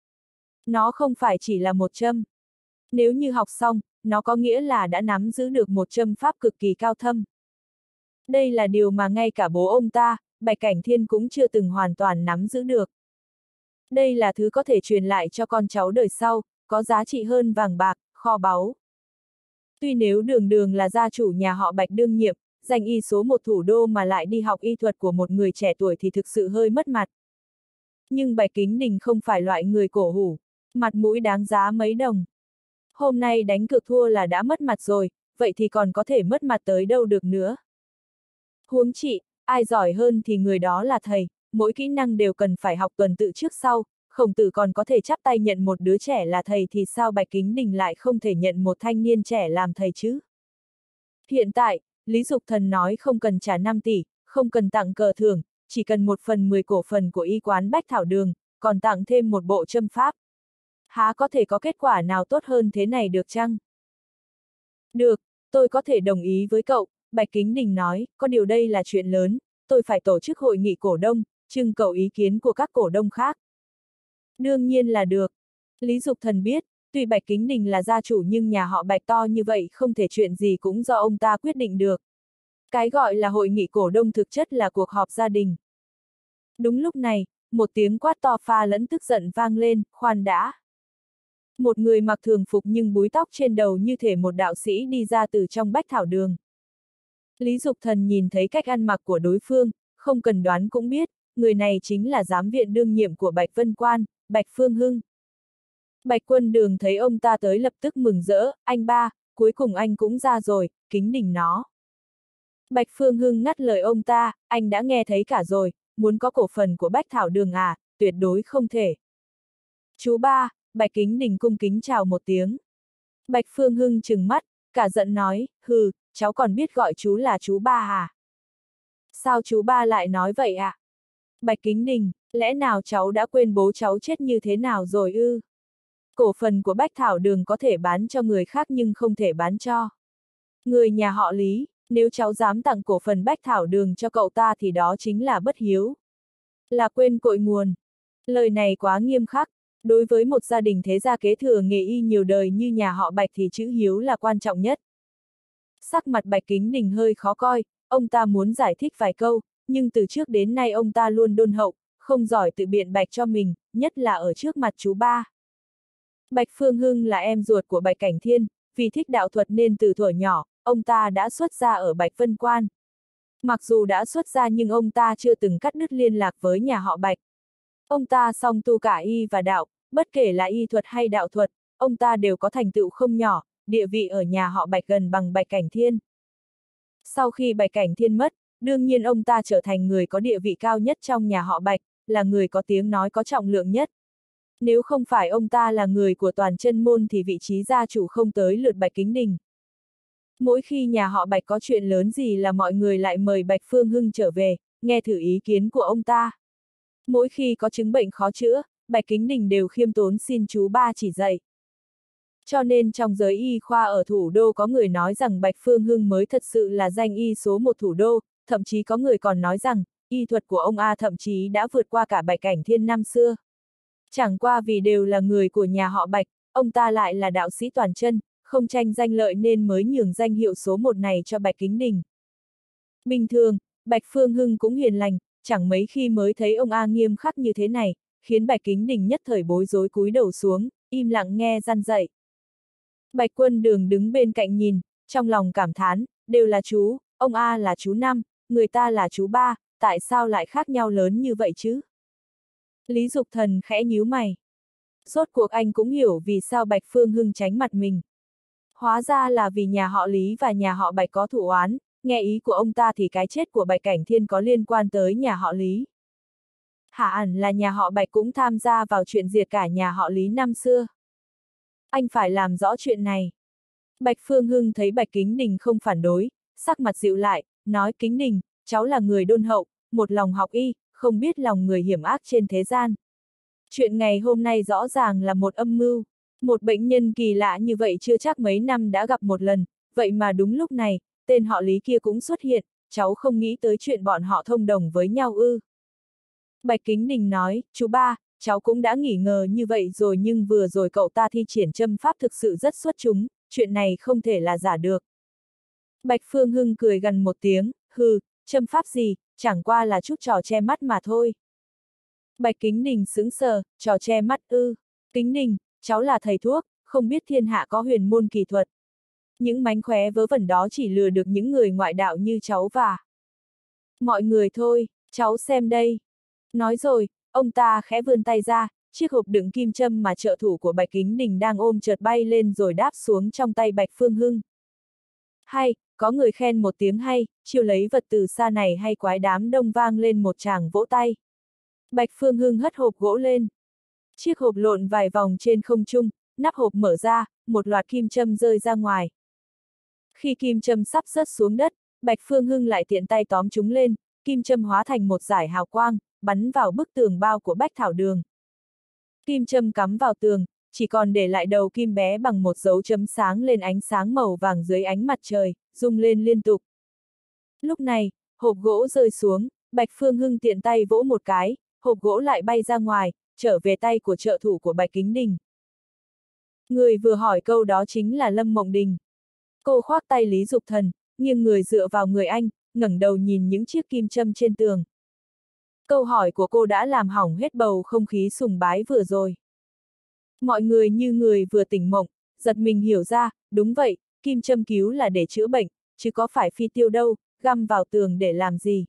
Nó không phải chỉ là một châm. Nếu như học xong, nó có nghĩa là đã nắm giữ được một châm pháp cực kỳ cao thâm. Đây là điều mà ngay cả bố ông ta, Bạch Cảnh Thiên cũng chưa từng hoàn toàn nắm giữ được. Đây là thứ có thể truyền lại cho con cháu đời sau, có giá trị hơn vàng bạc, kho báu. Tuy nếu Đường Đường là gia chủ nhà họ Bạch đương nhiệm, danh y số một thủ đô mà lại đi học y thuật của một người trẻ tuổi thì thực sự hơi mất mặt. Nhưng Bạch Kính Đình không phải loại người cổ hủ, mặt mũi đáng giá mấy đồng. Hôm nay đánh cược thua là đã mất mặt rồi, vậy thì còn có thể mất mặt tới đâu được nữa. Huống chi, ai giỏi hơn thì người đó là thầy, mỗi kỹ năng đều cần phải học tuần tự trước sau, Khổng Tử còn có thể chắp tay nhận một đứa trẻ là thầy thì sao Bạch Kính Đình lại không thể nhận một thanh niên trẻ làm thầy chứ? Hiện tại, Lý Dục Thần nói không cần trả năm tỷ, không cần tặng cờ thưởng, chỉ cần một phần mười cổ phần của y quán Bách Thảo Đường, còn tặng thêm một bộ châm pháp. Há có thể có kết quả nào tốt hơn thế này được chăng? Được, tôi có thể đồng ý với cậu, Bạch Kính Đình nói, có điều đây là chuyện lớn, tôi phải tổ chức hội nghị cổ đông, trưng cầu ý kiến của các cổ đông khác. Đương nhiên là được. Lý Dục Thần biết, tuy Bạch Kính Đình là gia chủ nhưng nhà họ Bạch to như vậy không thể chuyện gì cũng do ông ta quyết định được. Cái gọi là hội nghị cổ đông thực chất là cuộc họp gia đình. Đúng lúc này, một tiếng quát to pha lẫn tức giận vang lên, khoan đã. Một người mặc thường phục nhưng búi tóc trên đầu như thể một đạo sĩ đi ra từ trong Bách Thảo Đường. Lý Dục Thần nhìn thấy cách ăn mặc của đối phương, không cần đoán cũng biết, người này chính là giám viện đương nhiệm của Bạch Vân Quan, Bạch Phương Hưng. Bạch Quân Đường thấy ông ta tới lập tức mừng rỡ, anh ba, cuối cùng anh cũng ra rồi, Kính Đình nó. Bạch Phương Hưng ngắt lời ông ta, anh đã nghe thấy cả rồi, muốn có cổ phần của Bách Thảo Đường à, tuyệt đối không thể. Chú ba, Bạch Kính Đình cung kính chào một tiếng. Bạch Phương Hưng trừng mắt, cả giận nói, hừ, cháu còn biết gọi chú là chú ba à? Sao chú ba lại nói vậy ạ? À? Bạch Kính Đình, lẽ nào cháu đã quên bố cháu chết như thế nào rồi ư? Cổ phần của Bách Thảo Đường có thể bán cho người khác nhưng không thể bán cho người nhà họ Lý, nếu cháu dám tặng cổ phần Bách Thảo Đường cho cậu ta thì đó chính là bất hiếu. Là quên cội nguồn. Lời này quá nghiêm khắc, đối với một gia đình thế gia kế thừa nghề y nhiều đời như nhà họ Bạch thì chữ hiếu là quan trọng nhất. Sắc mặt Bạch Kính Đình hơi khó coi, ông ta muốn giải thích vài câu, nhưng từ trước đến nay ông ta luôn đôn hậu, không giỏi tự biện bạch cho mình, nhất là ở trước mặt chú ba. Bạch Phương Hưng là em ruột của Bạch Cảnh Thiên, vì thích đạo thuật nên từ thuở nhỏ, ông ta đã xuất gia ở Bạch Vân Quan. Mặc dù đã xuất gia nhưng ông ta chưa từng cắt đứt liên lạc với nhà họ Bạch. Ông ta song tu cả y và đạo, bất kể là y thuật hay đạo thuật, ông ta đều có thành tựu không nhỏ, địa vị ở nhà họ Bạch gần bằng Bạch Cảnh Thiên. Sau khi Bạch Cảnh Thiên mất, đương nhiên ông ta trở thành người có địa vị cao nhất trong nhà họ Bạch, là người có tiếng nói có trọng lượng nhất. Nếu không phải ông ta là người của toàn chân môn thì vị trí gia chủ không tới lượt Bạch Kính Đình. Mỗi khi nhà họ Bạch có chuyện lớn gì là mọi người lại mời Bạch Phương Hưng trở về, nghe thử ý kiến của ông ta. Mỗi khi có chứng bệnh khó chữa, Bạch Kính Đình đều khiêm tốn xin chú ba chỉ dạy. Cho nên trong giới y khoa ở thủ đô có người nói rằng Bạch Phương Hưng mới thật sự là danh y số một thủ đô, thậm chí có người còn nói rằng, y thuật của ông A thậm chí đã vượt qua cả Bạch Cảnh Thiên năm xưa. Chẳng qua vì đều là người của nhà họ Bạch, ông ta lại là đạo sĩ toàn chân, không tranh danh lợi nên mới nhường danh hiệu số một này cho Bạch Kính Đình. Bình thường, Bạch Phương Hưng cũng hiền lành, chẳng mấy khi mới thấy ông A nghiêm khắc như thế này, khiến Bạch Kính Đình nhất thời bối rối cúi đầu xuống, im lặng nghe răn dạy. Bạch Quân Đường đứng bên cạnh nhìn, trong lòng cảm thán, đều là chú, ông A là chú năm, người ta là chú ba, tại sao lại khác nhau lớn như vậy chứ? Lý Dục Thần khẽ nhíu mày. Rốt cuộc anh cũng hiểu vì sao Bạch Phương Hưng tránh mặt mình. Hóa ra là vì nhà họ Lý và nhà họ Bạch có thù oán, nghe ý của ông ta thì cái chết của Bạch Cảnh Thiên có liên quan tới nhà họ Lý. Hả ẳn là nhà họ Bạch cũng tham gia vào chuyện diệt cả nhà họ Lý năm xưa. Anh phải làm rõ chuyện này. Bạch Phương Hưng thấy Bạch Kính Đình không phản đối, sắc mặt dịu lại, nói Kính Đình, cháu là người đôn hậu, một lòng học y, không biết lòng người hiểm ác trên thế gian. Chuyện ngày hôm nay rõ ràng là một âm mưu. Một bệnh nhân kỳ lạ như vậy chưa chắc mấy năm đã gặp một lần, vậy mà đúng lúc này, tên họ Lý kia cũng xuất hiện, cháu không nghĩ tới chuyện bọn họ thông đồng với nhau ư. Bạch Kính Đình nói, chú ba, cháu cũng đã nghi ngờ như vậy rồi nhưng vừa rồi cậu ta thi triển châm pháp thực sự rất xuất chúng, chuyện này không thể là giả được. Bạch Phương Hưng cười gần một tiếng, hừ, châm pháp gì, chẳng qua là chút trò che mắt mà thôi. Bạch Kính Đình sững sờ, trò che mắt ư, Kính Đình, cháu là thầy thuốc, không biết thiên hạ có huyền môn kỳ thuật. Những mánh khóe vớ vẩn đó chỉ lừa được những người ngoại đạo như cháu và mọi người thôi, cháu xem đây. Nói rồi, ông ta khẽ vươn tay ra, chiếc hộp đựng kim châm mà trợ thủ của Bạch Kính Đình đang ôm chợt bay lên rồi đáp xuống trong tay Bạch Phương Hưng. Hay, có người khen một tiếng hay, chiêu lấy vật từ xa này hay quái đám đông vang lên một tràng vỗ tay. Bạch Phương Hưng hất hộp gỗ lên. Chiếc hộp lộn vài vòng trên không trung, nắp hộp mở ra, một loạt kim châm rơi ra ngoài. Khi kim châm sắp rớt xuống đất, Bạch Phương Hưng lại tiện tay tóm chúng lên, kim châm hóa thành một dải hào quang, bắn vào bức tường bao của Bách Thảo Đường. Kim châm cắm vào tường, chỉ còn để lại đầu kim bé bằng một dấu chấm sáng lên ánh sáng màu vàng dưới ánh mặt trời, rung lên liên tục. Lúc này, hộp gỗ rơi xuống, Bạch Phương Hưng tiện tay vỗ một cái, hộp gỗ lại bay ra ngoài, trở về tay của trợ thủ của Bạch Kính Đình. Người vừa hỏi câu đó chính là Lâm Mộng Đình. Cô khoác tay Lý Dục Thần, nghiêng người dựa vào người anh, ngẩng đầu nhìn những chiếc kim châm trên tường. Câu hỏi của cô đã làm hỏng hết bầu không khí sùng bái vừa rồi. Mọi người như người vừa tỉnh mộng, giật mình hiểu ra, đúng vậy, kim châm cứu là để chữa bệnh, chứ có phải phi tiêu đâu, găm vào tường để làm gì.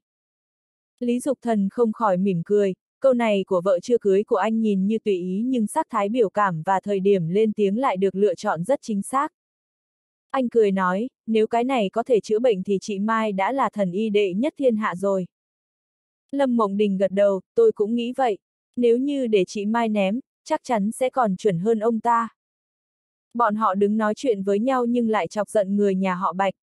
Lý Dục Thần không khỏi mỉm cười, câu này của vợ chưa cưới của anh nhìn như tùy ý nhưng sắc thái biểu cảm và thời điểm lên tiếng lại được lựa chọn rất chính xác. Anh cười nói, nếu cái này có thể chữa bệnh thì chị Mai đã là thần y đệ nhất thiên hạ rồi. Lâm Mộng Đình gật đầu, tôi cũng nghĩ vậy. Nếu như để chị Mai ném, chắc chắn sẽ còn chuẩn hơn ông ta. Bọn họ đứng nói chuyện với nhau nhưng lại chọc giận người nhà họ Bạch.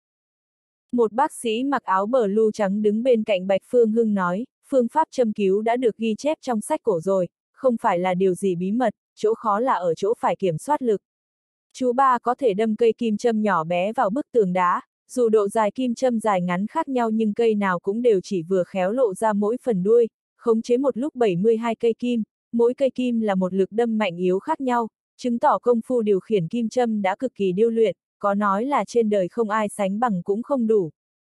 Một bác sĩ mặc áo blue trắng đứng bên cạnh Bạch Phương Hưng nói, phương pháp châm cứu đã được ghi chép trong sách cổ rồi, không phải là điều gì bí mật, chỗ khó là ở chỗ phải kiểm soát lực. Chú ba có thể đâm cây kim châm nhỏ bé vào bức tường đá, dù độ dài kim châm dài ngắn khác nhau nhưng cây nào cũng đều chỉ vừa khéo lộ ra mỗi phần đuôi, khống chế một lúc bảy mươi hai cây kim, mỗi cây kim là một lực đâm mạnh yếu khác nhau, chứng tỏ công phu điều khiển kim châm đã cực kỳ điêu luyện, có nói là trên đời không ai sánh bằng cũng không đủ.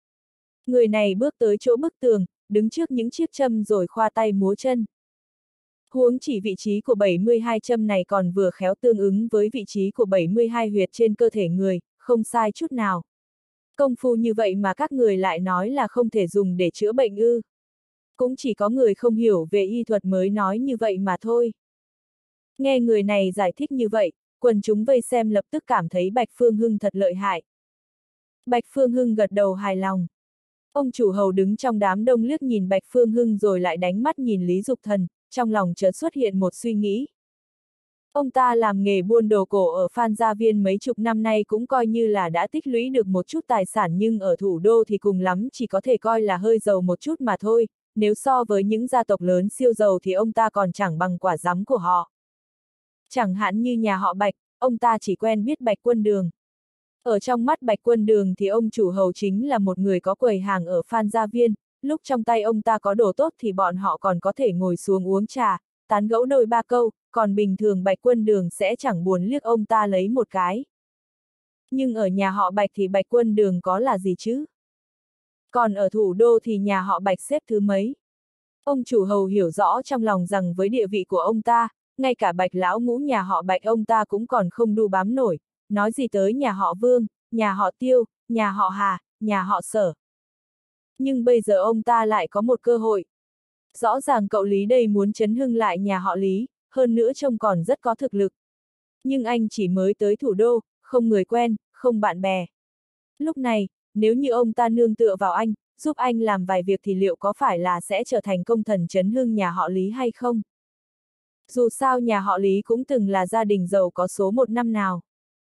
Người này bước tới chỗ bức tường, đứng trước những chiếc châm rồi khoa tay múa chân. Huống chỉ vị trí của bảy mươi hai châm này còn vừa khéo tương ứng với vị trí của bảy mươi hai huyệt trên cơ thể người, không sai chút nào. Công phu như vậy mà các người lại nói là không thể dùng để chữa bệnh ư. Cũng chỉ có người không hiểu về y thuật mới nói như vậy mà thôi. Nghe người này giải thích như vậy, quần chúng vây xem lập tức cảm thấy Bạch Phương Hưng thật lợi hại. Bạch Phương Hưng gật đầu hài lòng. Ông chủ hầu đứng trong đám đông liếc nhìn Bạch Phương Hưng rồi lại đánh mắt nhìn Lý Dục Thần, trong lòng chợt xuất hiện một suy nghĩ. Ông ta làm nghề buôn đồ cổ ở Phan Gia Viên mấy chục năm nay cũng coi như là đã tích lũy được một chút tài sản nhưng ở thủ đô thì cùng lắm chỉ có thể coi là hơi giàu một chút mà thôi, nếu so với những gia tộc lớn siêu giàu thì ông ta còn chẳng bằng quả rắm của họ. Chẳng hạn như nhà họ Bạch, ông ta chỉ quen biết Bạch Quân Đường. Ở trong mắt Bạch Quân Đường thì ông chủ hầu chính là một người có quầy hàng ở Phan Gia Viên, lúc trong tay ông ta có đồ tốt thì bọn họ còn có thể ngồi xuống uống trà, tán gẫu đôi ba câu, còn bình thường Bạch Quân Đường sẽ chẳng buồn liếc ông ta lấy một cái. Nhưng ở nhà họ Bạch thì Bạch Quân Đường có là gì chứ? Còn ở thủ đô thì nhà họ Bạch xếp thứ mấy? Ông chủ hầu hiểu rõ trong lòng rằng với địa vị của ông ta, ngay cả Bạch lão ngũ nhà họ Bạch ông ta cũng còn không đu bám nổi, nói gì tới nhà họ Vương, nhà họ Tiêu, nhà họ Hà, nhà họ Sở. Nhưng bây giờ ông ta lại có một cơ hội. Rõ ràng cậu Lý đây muốn chấn hưng lại nhà họ Lý, hơn nữa trông còn rất có thực lực. Nhưng anh chỉ mới tới thủ đô, không người quen, không bạn bè. Lúc này, nếu như ông ta nương tựa vào anh, giúp anh làm vài việc thì liệu có phải là sẽ trở thành công thần chấn hưng nhà họ Lý hay không? Dù sao nhà họ Lý cũng từng là gia đình giàu có số một năm nào.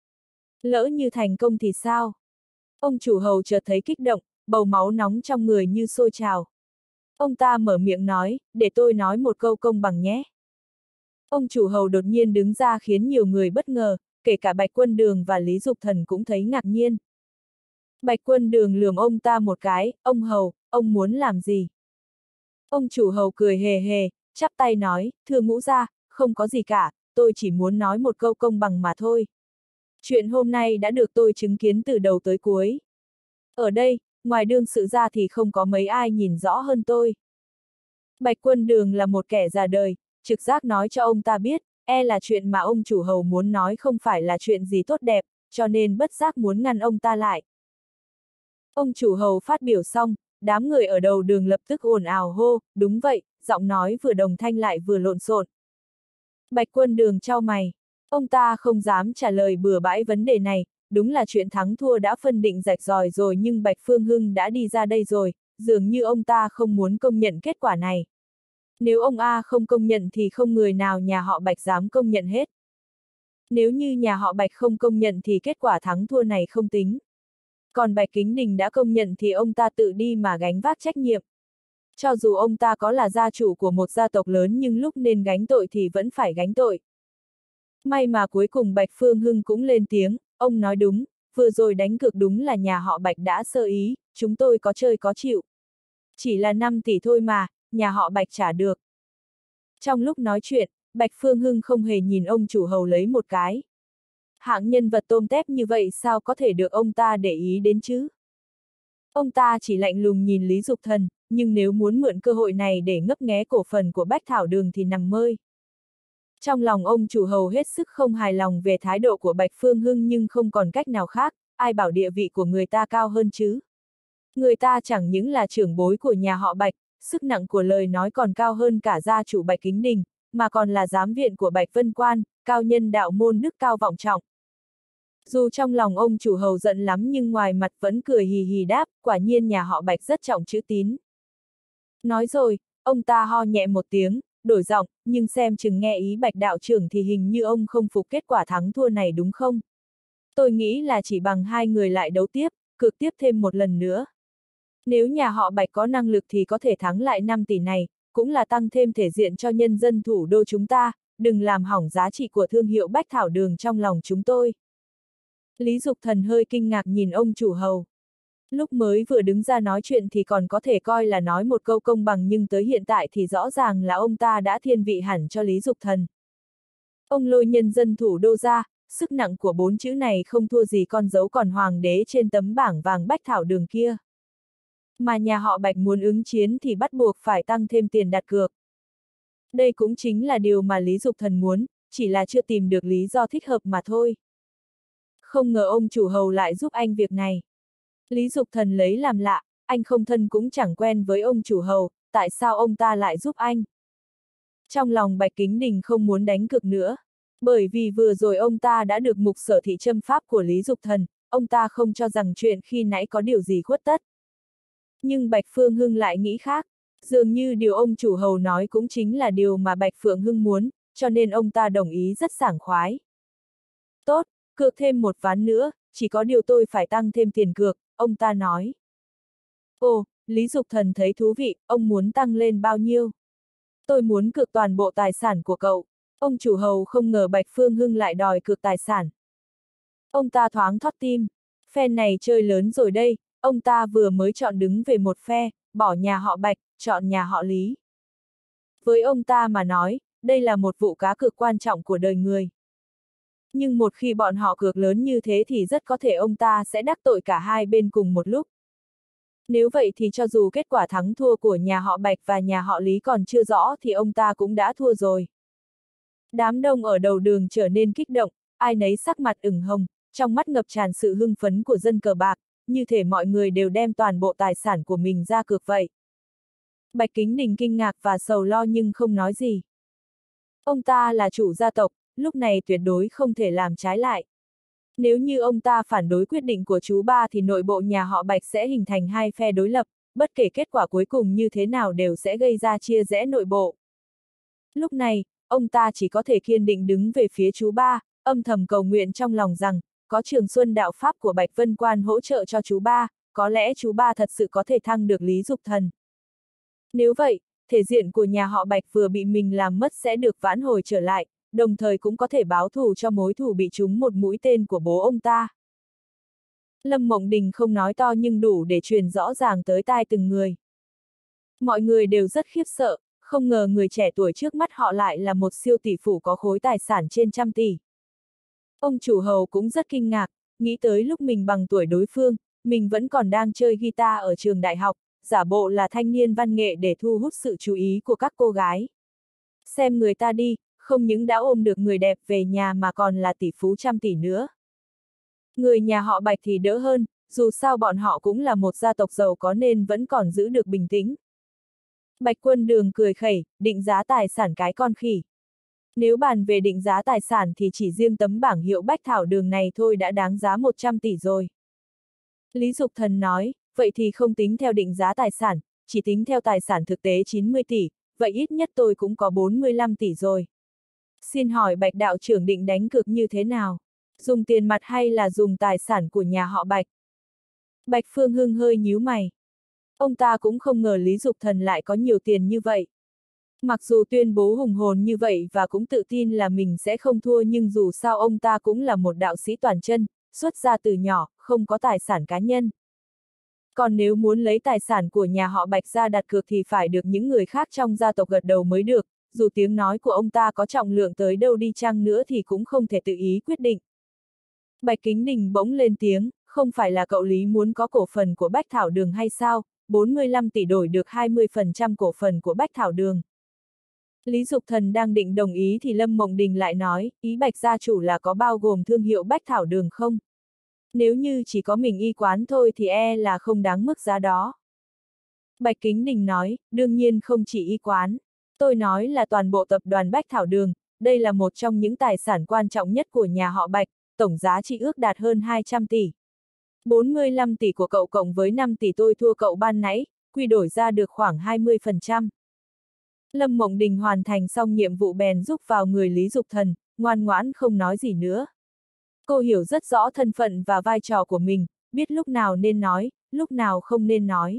Lỡ như thành công thì sao? Ông chủ hầu chợt thấy kích động, bầu máu nóng trong người như sôi trào. Ông ta mở miệng nói, để tôi nói một câu công bằng nhé. Ông chủ hầu đột nhiên đứng ra khiến nhiều người bất ngờ, kể cả Bạch Quân Đường và Lý Dục Thần cũng thấy ngạc nhiên. Bạch Quân Đường lườm ông ta một cái, ông hầu, ông muốn làm gì? Ông chủ hầu cười hề hề, chắp tay nói, thưa ngũ gia, không có gì cả, tôi chỉ muốn nói một câu công bằng mà thôi. Chuyện hôm nay đã được tôi chứng kiến từ đầu tới cuối. Ở đây, ngoài đương sự ra thì không có mấy ai nhìn rõ hơn tôi. Bạch Quân Đường là một kẻ già đời, trực giác nói cho ông ta biết, e là chuyện mà ông chủ hầu muốn nói không phải là chuyện gì tốt đẹp, cho nên bất giác muốn ngăn ông ta lại. Ông chủ hầu phát biểu xong, đám người ở đầu đường lập tức ồn ào hô, đúng vậy, giọng nói vừa đồng thanh lại vừa lộn xộn. Bạch Quân Đường chau mày, ông ta không dám trả lời bừa bãi vấn đề này, đúng là chuyện thắng thua đã phân định rạch ròi rồi nhưng Bạch Phương Hưng đã đi ra đây rồi, dường như ông ta không muốn công nhận kết quả này. Nếu ông A không công nhận thì không người nào nhà họ Bạch dám công nhận hết. Nếu như nhà họ Bạch không công nhận thì kết quả thắng thua này không tính. Còn Bạch Kính Đình đã công nhận thì ông ta tự đi mà gánh vác trách nhiệm. Cho dù ông ta có là gia chủ của một gia tộc lớn nhưng lúc nên gánh tội thì vẫn phải gánh tội. May mà cuối cùng Bạch Phương Hưng cũng lên tiếng, ông nói đúng, vừa rồi đánh cược đúng là nhà họ Bạch đã sơ ý, chúng tôi có chơi có chịu. Chỉ là năm tỷ thôi mà, nhà họ Bạch trả được. Trong lúc nói chuyện, Bạch Phương Hưng không hề nhìn ông chủ hầu lấy một cái. Hạng nhân vật tôm tép như vậy sao có thể được ông ta để ý đến chứ? Ông ta chỉ lạnh lùng nhìn Lý Dục Thần, nhưng nếu muốn mượn cơ hội này để ngấp nghé cổ phần của Bách Thảo Đường thì nằm mơ. Trong lòng ông chủ hầu hết sức không hài lòng về thái độ của Bạch Phương Hưng nhưng không còn cách nào khác, ai bảo địa vị của người ta cao hơn chứ? Người ta chẳng những là trưởng bối của nhà họ Bạch, sức nặng của lời nói còn cao hơn cả gia chủ Bạch Kính Đình, mà còn là giám viện của Bạch Vân Quan, cao nhân đạo môn đức cao vọng trọng. Dù trong lòng ông chủ hầu giận lắm nhưng ngoài mặt vẫn cười hì hì đáp, quả nhiên nhà họ Bạch rất trọng chữ tín. Nói rồi, ông ta ho nhẹ một tiếng, đổi giọng, nhưng xem chừng nghe ý Bạch đạo trưởng thì hình như ông không phục kết quả thắng thua này đúng không? Tôi nghĩ là chỉ bằng hai người lại đấu tiếp, cược tiếp thêm một lần nữa. Nếu nhà họ Bạch có năng lực thì có thể thắng lại năm tỷ này, cũng là tăng thêm thể diện cho nhân dân thủ đô chúng ta, đừng làm hỏng giá trị của thương hiệu Bách Thảo Đường trong lòng chúng tôi. Lý Dục Thần hơi kinh ngạc nhìn ông chủ hầu. Lúc mới vừa đứng ra nói chuyện thì còn có thể coi là nói một câu công bằng nhưng tới hiện tại thì rõ ràng là ông ta đã thiên vị hẳn cho Lý Dục Thần. Ông lôi nhân dân thủ đô ra, sức nặng của bốn chữ này không thua gì con dấu còn hoàng đế trên tấm bảng vàng Bách Thảo Đường kia. Mà nhà họ Bạch muốn ứng chiến thì bắt buộc phải tăng thêm tiền đặt cược. Đây cũng chính là điều mà Lý Dục Thần muốn, chỉ là chưa tìm được lý do thích hợp mà thôi. Không ngờ ông chủ hầu lại giúp anh việc này. Lý Dục Thần lấy làm lạ, anh không thân cũng chẳng quen với ông chủ hầu, tại sao ông ta lại giúp anh? Trong lòng Bạch Kính Đình không muốn đánh cược nữa, bởi vì vừa rồi ông ta đã được mục sở thị châm pháp của Lý Dục Thần, ông ta không cho rằng chuyện khi nãy có điều gì khuất tất. Nhưng Bạch Phương Hưng lại nghĩ khác, dường như điều ông chủ hầu nói cũng chính là điều mà Bạch Phượng Hưng muốn, cho nên ông ta đồng ý rất sảng khoái. Tốt, cược thêm một ván nữa, chỉ có điều tôi phải tăng thêm tiền cược, ông ta nói. Ồ, Lý Dục Thần thấy thú vị, ông muốn tăng lên bao nhiêu? Tôi muốn cược toàn bộ tài sản của cậu. Ông chủ hầu không ngờ Bạch Phương Hưng lại đòi cược tài sản. Ông ta thoáng thót tim, phe này chơi lớn rồi đây, ông ta vừa mới chọn đứng về một phe, bỏ nhà họ Bạch, chọn nhà họ Lý. Với ông ta mà nói, đây là một vụ cá cược quan trọng của đời người. Nhưng một khi bọn họ cược lớn như thế thì rất có thể ông ta sẽ đắc tội cả hai bên cùng một lúc. Nếu vậy thì cho dù kết quả thắng thua của nhà họ Bạch và nhà họ Lý còn chưa rõ thì ông ta cũng đã thua rồi. Đám đông ở đầu đường trở nên kích động, ai nấy sắc mặt ửng hồng, trong mắt ngập tràn sự hưng phấn của dân cờ bạc, như thể mọi người đều đem toàn bộ tài sản của mình ra cược vậy. Bạch Kính Đình kinh ngạc và sầu lo nhưng không nói gì. Ông ta là chủ gia tộc, lúc này tuyệt đối không thể làm trái lại. Nếu như ông ta phản đối quyết định của chú ba thì nội bộ nhà họ Bạch sẽ hình thành hai phe đối lập, bất kể kết quả cuối cùng như thế nào đều sẽ gây ra chia rẽ nội bộ. Lúc này, ông ta chỉ có thể kiên định đứng về phía chú ba, âm thầm cầu nguyện trong lòng rằng, có Trường Xuân đạo pháp của Bạch Vân Quan hỗ trợ cho chú ba, có lẽ chú ba thật sự có thể thăng được Lý Dục Thần. Nếu vậy, thể diện của nhà họ Bạch vừa bị mình làm mất sẽ được vãn hồi trở lại, đồng thời cũng có thể báo thù cho mối thù bị trúng một mũi tên của bố ông ta. Lâm Mộng Đình không nói to nhưng đủ để truyền rõ ràng tới tai từng người. Mọi người đều rất khiếp sợ, không ngờ người trẻ tuổi trước mắt họ lại là một siêu tỷ phú có khối tài sản trên trăm tỷ. Ông chủ hầu cũng rất kinh ngạc, nghĩ tới lúc mình bằng tuổi đối phương, mình vẫn còn đang chơi guitar ở trường đại học, giả bộ là thanh niên văn nghệ để thu hút sự chú ý của các cô gái. Xem người ta đi, không những đã ôm được người đẹp về nhà mà còn là tỷ phú trăm tỷ nữa. Người nhà họ Bạch thì đỡ hơn, dù sao bọn họ cũng là một gia tộc giàu có nên vẫn còn giữ được bình tĩnh. Bạch Quân Đường cười khẩy, định giá tài sản cái con khỉ. Nếu bàn về định giá tài sản thì chỉ riêng tấm bảng hiệu Bách Thảo Đường này thôi đã đáng giá một trăm tỷ rồi. Lý Dục Thần nói, vậy thì không tính theo định giá tài sản, chỉ tính theo tài sản thực tế chín mươi tỷ, vậy ít nhất tôi cũng có bốn mươi lăm tỷ rồi. Xin hỏi Bạch đạo trưởng định đánh cược như thế nào? Dùng tiền mặt hay là dùng tài sản của nhà họ Bạch? Bạch Phương Hưng hơi nhíu mày. Ông ta cũng không ngờ Lý Dục Thần lại có nhiều tiền như vậy. Mặc dù tuyên bố hùng hồn như vậy và cũng tự tin là mình sẽ không thua, nhưng dù sao ông ta cũng là một đạo sĩ toàn chân, xuất gia từ nhỏ, không có tài sản cá nhân. Còn nếu muốn lấy tài sản của nhà họ Bạch ra đặt cược thì phải được những người khác trong gia tộc gật đầu mới được, dù tiếng nói của ông ta có trọng lượng tới đâu đi chăng nữa thì cũng không thể tự ý quyết định. Bạch Kính Đình bỗng lên tiếng, không phải là cậu Lý muốn có cổ phần của Bách Thảo Đường hay sao, bốn mươi lăm tỷ đổi được hai mươi phần trăm cổ phần của Bách Thảo Đường. Lý Dục Thần đang định đồng ý thì Lâm Mộng Đình lại nói, ý Bạch gia chủ là có bao gồm thương hiệu Bách Thảo Đường không? Nếu như chỉ có mình y quán thôi thì e là không đáng mức giá đó. Bạch Kính Đình nói, đương nhiên không chỉ y quán. Tôi nói là toàn bộ tập đoàn Bách Thảo Đường, đây là một trong những tài sản quan trọng nhất của nhà họ Bạch, tổng giá trị ước đạt hơn hai trăm tỷ. bốn mươi lăm tỷ của cậu cộng với năm tỷ tôi thua cậu ban nãy, quy đổi ra được khoảng hai mươi phần trăm. Lâm Mộng Đình hoàn thành xong nhiệm vụ bèn giúp vào người Lý Dục Thần, ngoan ngoãn không nói gì nữa. Cô hiểu rất rõ thân phận và vai trò của mình, biết lúc nào nên nói, lúc nào không nên nói.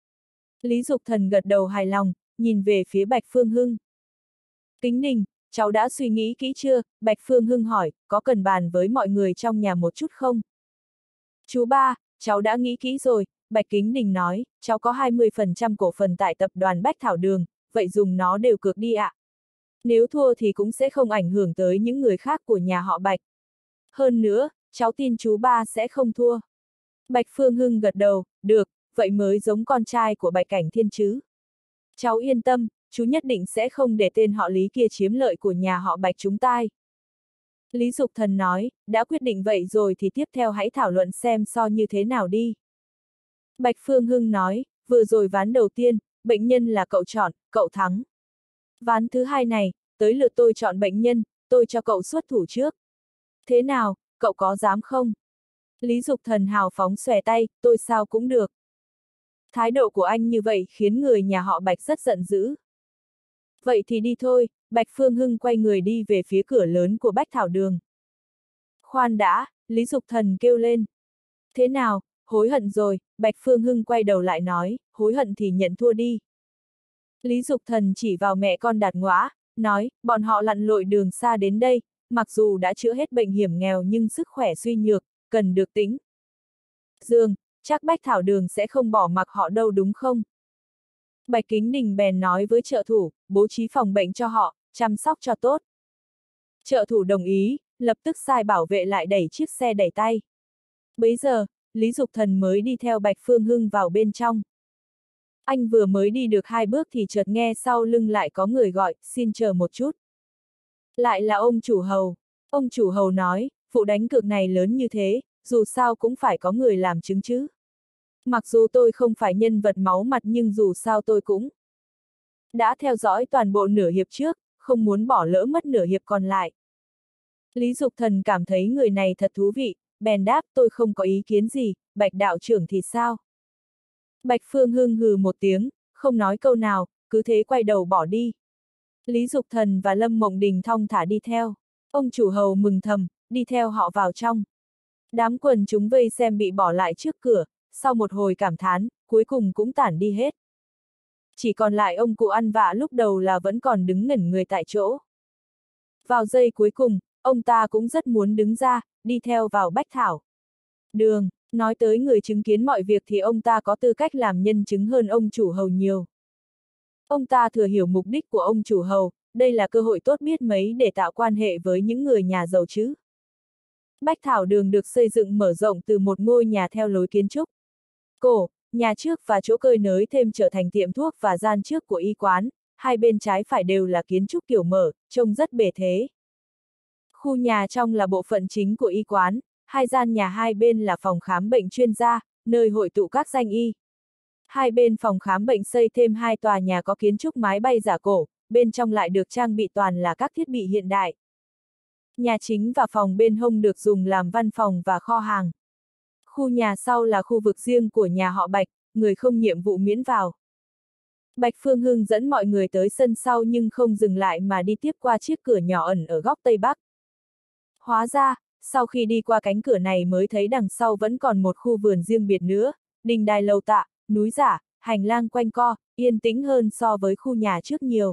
Lý Dục Thần gật đầu hài lòng, nhìn về phía Bạch Phương Hưng. Kính Đình, cháu đã suy nghĩ kỹ chưa? Bạch Phương Hưng hỏi, có cần bàn với mọi người trong nhà một chút không? Chú ba, cháu đã nghĩ kỹ rồi, Bạch Kính Đình nói, cháu có hai mươi phần trăm cổ phần tại tập đoàn Bách Thảo Đường, vậy dùng nó đều cược đi ạ. Nếu thua thì cũng sẽ không ảnh hưởng tới những người khác của nhà họ Bạch. Hơn nữa, cháu tin chú ba sẽ không thua. Bạch Phương Hưng gật đầu, được, vậy mới giống con trai của Bạch Cảnh Thiên chứ. Cháu yên tâm, chú nhất định sẽ không để tên họ Lý kia chiếm lợi của nhà họ Bạch chúng ta. Lý Dục Thần nói, đã quyết định vậy rồi thì tiếp theo hãy thảo luận xem so như thế nào đi. Bạch Phương Hưng nói, vừa rồi ván đầu tiên, bệnh nhân là cậu chọn, cậu thắng. Ván thứ hai này, tới lượt tôi chọn bệnh nhân, tôi cho cậu xuất thủ trước. Thế nào, cậu có dám không? Lý Dục Thần hào phóng xòe tay, tôi sao cũng được. Thái độ của anh như vậy khiến người nhà họ Bạch rất giận dữ. Vậy thì đi thôi, Bạch Phương Hưng quay người đi về phía cửa lớn của Bách Thảo Đường. Khoan đã, Lý Dục Thần kêu lên. Thế nào, hối hận rồi, Bạch Phương Hưng quay đầu lại nói, hối hận thì nhận thua đi. Lý Dục Thần chỉ vào mẹ con Đạt Ngõa, nói, bọn họ lặn lội đường xa đến đây, mặc dù đã chữa hết bệnh hiểm nghèo nhưng sức khỏe suy nhược, cần được tĩnh dưỡng, chắc Bách Thảo Đường sẽ không bỏ mặc họ đâu đúng không? Bạch Kính Đình bèn nói với trợ thủ, bố trí phòng bệnh cho họ, chăm sóc cho tốt. Trợ thủ đồng ý, lập tức sai bảo vệ lại đẩy chiếc xe đẩy tay. Bấy giờ, Lý Dục Thần mới đi theo Bạch Phương Hưng vào bên trong. Anh vừa mới đi được hai bước thì chợt nghe sau lưng lại có người gọi, xin chờ một chút. Lại là ông chủ hầu. Ông chủ hầu nói, vụ đánh cược này lớn như thế, dù sao cũng phải có người làm chứng chứ. Mặc dù tôi không phải nhân vật máu mặt nhưng dù sao tôi cũng đã theo dõi toàn bộ nửa hiệp trước, không muốn bỏ lỡ mất nửa hiệp còn lại. Lý Dục Thần cảm thấy người này thật thú vị, bèn đáp tôi không có ý kiến gì, Bạch đạo trưởng thì sao? Bạch Phương Hưng hừ một tiếng, không nói câu nào, cứ thế quay đầu bỏ đi. Lý Dục Thần và Lâm Mộng Đình thong thả đi theo. Ông chủ hầu mừng thầm, đi theo họ vào trong. Đám quần chúng vây xem bị bỏ lại trước cửa, sau một hồi cảm thán, cuối cùng cũng tản đi hết. Chỉ còn lại ông cụ ăn vạ lúc đầu là vẫn còn đứng ngẩn người tại chỗ. Vào giây cuối cùng, ông ta cũng rất muốn đứng ra, đi theo vào Bách Thảo Đường. Nói tới người chứng kiến mọi việc thì ông ta có tư cách làm nhân chứng hơn ông chủ hầu nhiều. Ông ta thừa hiểu mục đích của ông chủ hầu, đây là cơ hội tốt biết mấy để tạo quan hệ với những người nhà giàu chứ. Bách Thảo Đường được xây dựng mở rộng từ một ngôi nhà theo lối kiến trúc cổ, nhà trước và chỗ cơi nới thêm trở thành tiệm thuốc và gian trước của y quán, hai bên trái phải đều là kiến trúc kiểu mở, trông rất bề thế. Khu nhà trong là bộ phận chính của y quán, hai gian nhà hai bên là phòng khám bệnh chuyên gia, nơi hội tụ các danh y. Hai bên phòng khám bệnh xây thêm hai tòa nhà có kiến trúc mái bay giả cổ, bên trong lại được trang bị toàn là các thiết bị hiện đại. Nhà chính và phòng bên hông được dùng làm văn phòng và kho hàng. Khu nhà sau là khu vực riêng của nhà họ Bạch, người không nhiệm vụ miễn vào. Bạch Phương Hưng dẫn mọi người tới sân sau nhưng không dừng lại mà đi tiếp qua chiếc cửa nhỏ ẩn ở góc Tây Bắc. Hóa ra, sau khi đi qua cánh cửa này mới thấy đằng sau vẫn còn một khu vườn riêng biệt nữa, đình đài lầu tạ, núi giả, hành lang quanh co, yên tĩnh hơn so với khu nhà trước nhiều.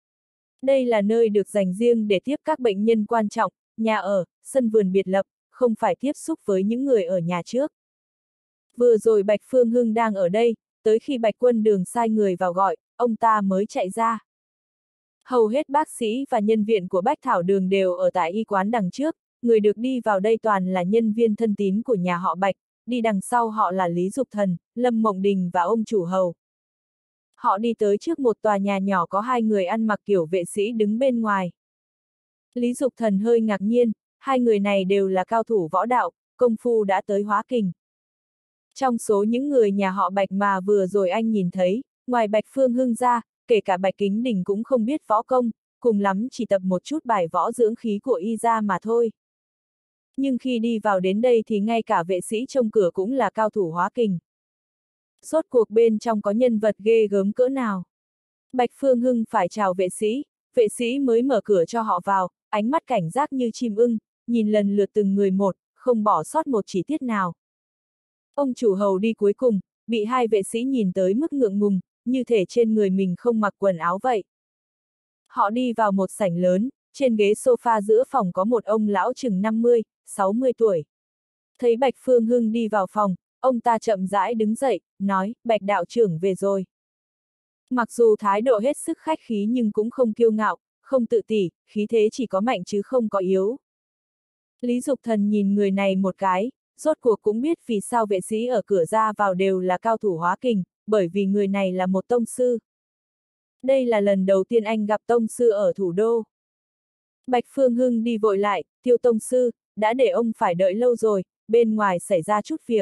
Đây là nơi được dành riêng để tiếp các bệnh nhân quan trọng, nhà ở, sân vườn biệt lập, không phải tiếp xúc với những người ở nhà trước. Vừa rồi Bạch Phương Hưng đang ở đây, tới khi Bạch Quân Đường sai người vào gọi, ông ta mới chạy ra. Hầu hết bác sĩ và nhân viên của Bách Thảo Đường đều ở tại y quán đằng trước, người được đi vào đây toàn là nhân viên thân tín của nhà họ Bạch, đi đằng sau họ là Lý Dục Thần, Lâm Mộng Đình và ông chủ hầu. Họ đi tới trước một tòa nhà nhỏ có hai người ăn mặc kiểu vệ sĩ đứng bên ngoài. Lý Dục Thần hơi ngạc nhiên, hai người này đều là cao thủ võ đạo, công phu đã tới hóa kình. Trong số những người nhà họ Bạch mà vừa rồi anh nhìn thấy, ngoài Bạch Phương Hưng ra, kể cả Bạch Kính Đình cũng không biết võ công, cùng lắm chỉ tập một chút bài võ dưỡng khí của y ra mà thôi. Nhưng khi đi vào đến đây thì ngay cả vệ sĩ trông cửa cũng là cao thủ hóa kình. Rốt cuộc bên trong có nhân vật ghê gớm cỡ nào. Bạch Phương Hưng phải chào vệ sĩ, vệ sĩ mới mở cửa cho họ vào, ánh mắt cảnh giác như chim ưng, nhìn lần lượt từng người một, không bỏ sót một chi tiết nào. Ông chủ hầu đi cuối cùng, bị hai vệ sĩ nhìn tới mức ngượng ngùng, như thể trên người mình không mặc quần áo vậy. Họ đi vào một sảnh lớn, trên ghế sofa giữa phòng có một ông lão chừng năm mươi, sáu mươi tuổi. Thấy Bạch Phương Hưng đi vào phòng, ông ta chậm rãi đứng dậy, nói, Bạch đạo trưởng về rồi. Mặc dù thái độ hết sức khách khí nhưng cũng không kiêu ngạo, không tự tỷ, khí thế chỉ có mạnh chứ không có yếu. Lý Dục Thần nhìn người này một cái, rốt cuộc cũng biết vì sao vệ sĩ ở cửa ra vào đều là cao thủ hóa kình, bởi vì người này là một tông sư. Đây là lần đầu tiên anh gặp tông sư ở thủ đô. Bạch Phương Hưng đi vội lại, Tiêu tông sư, đã để ông phải đợi lâu rồi, bên ngoài xảy ra chút việc.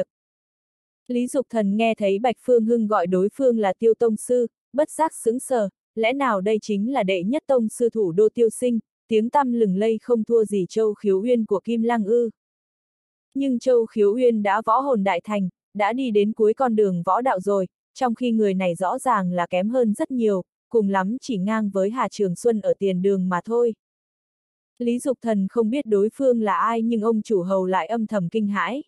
Lý Dục Thần nghe thấy Bạch Phương Hưng gọi đối phương là Tiêu tông sư, bất giác sững sờ, lẽ nào đây chính là đệ nhất tông sư thủ đô Tiêu Sinh, tiếng tăm lừng lây không thua gì Châu Khiếu Uyên của Kim Lăng ư. Nhưng Châu Khiếu Uyên đã võ hồn đại thành, đã đi đến cuối con đường võ đạo rồi, trong khi người này rõ ràng là kém hơn rất nhiều, cùng lắm chỉ ngang với Hà Trường Xuân ở tiền đường mà thôi. Lý Dục Thần không biết đối phương là ai nhưng ông chủ hầu lại âm thầm kinh hãi.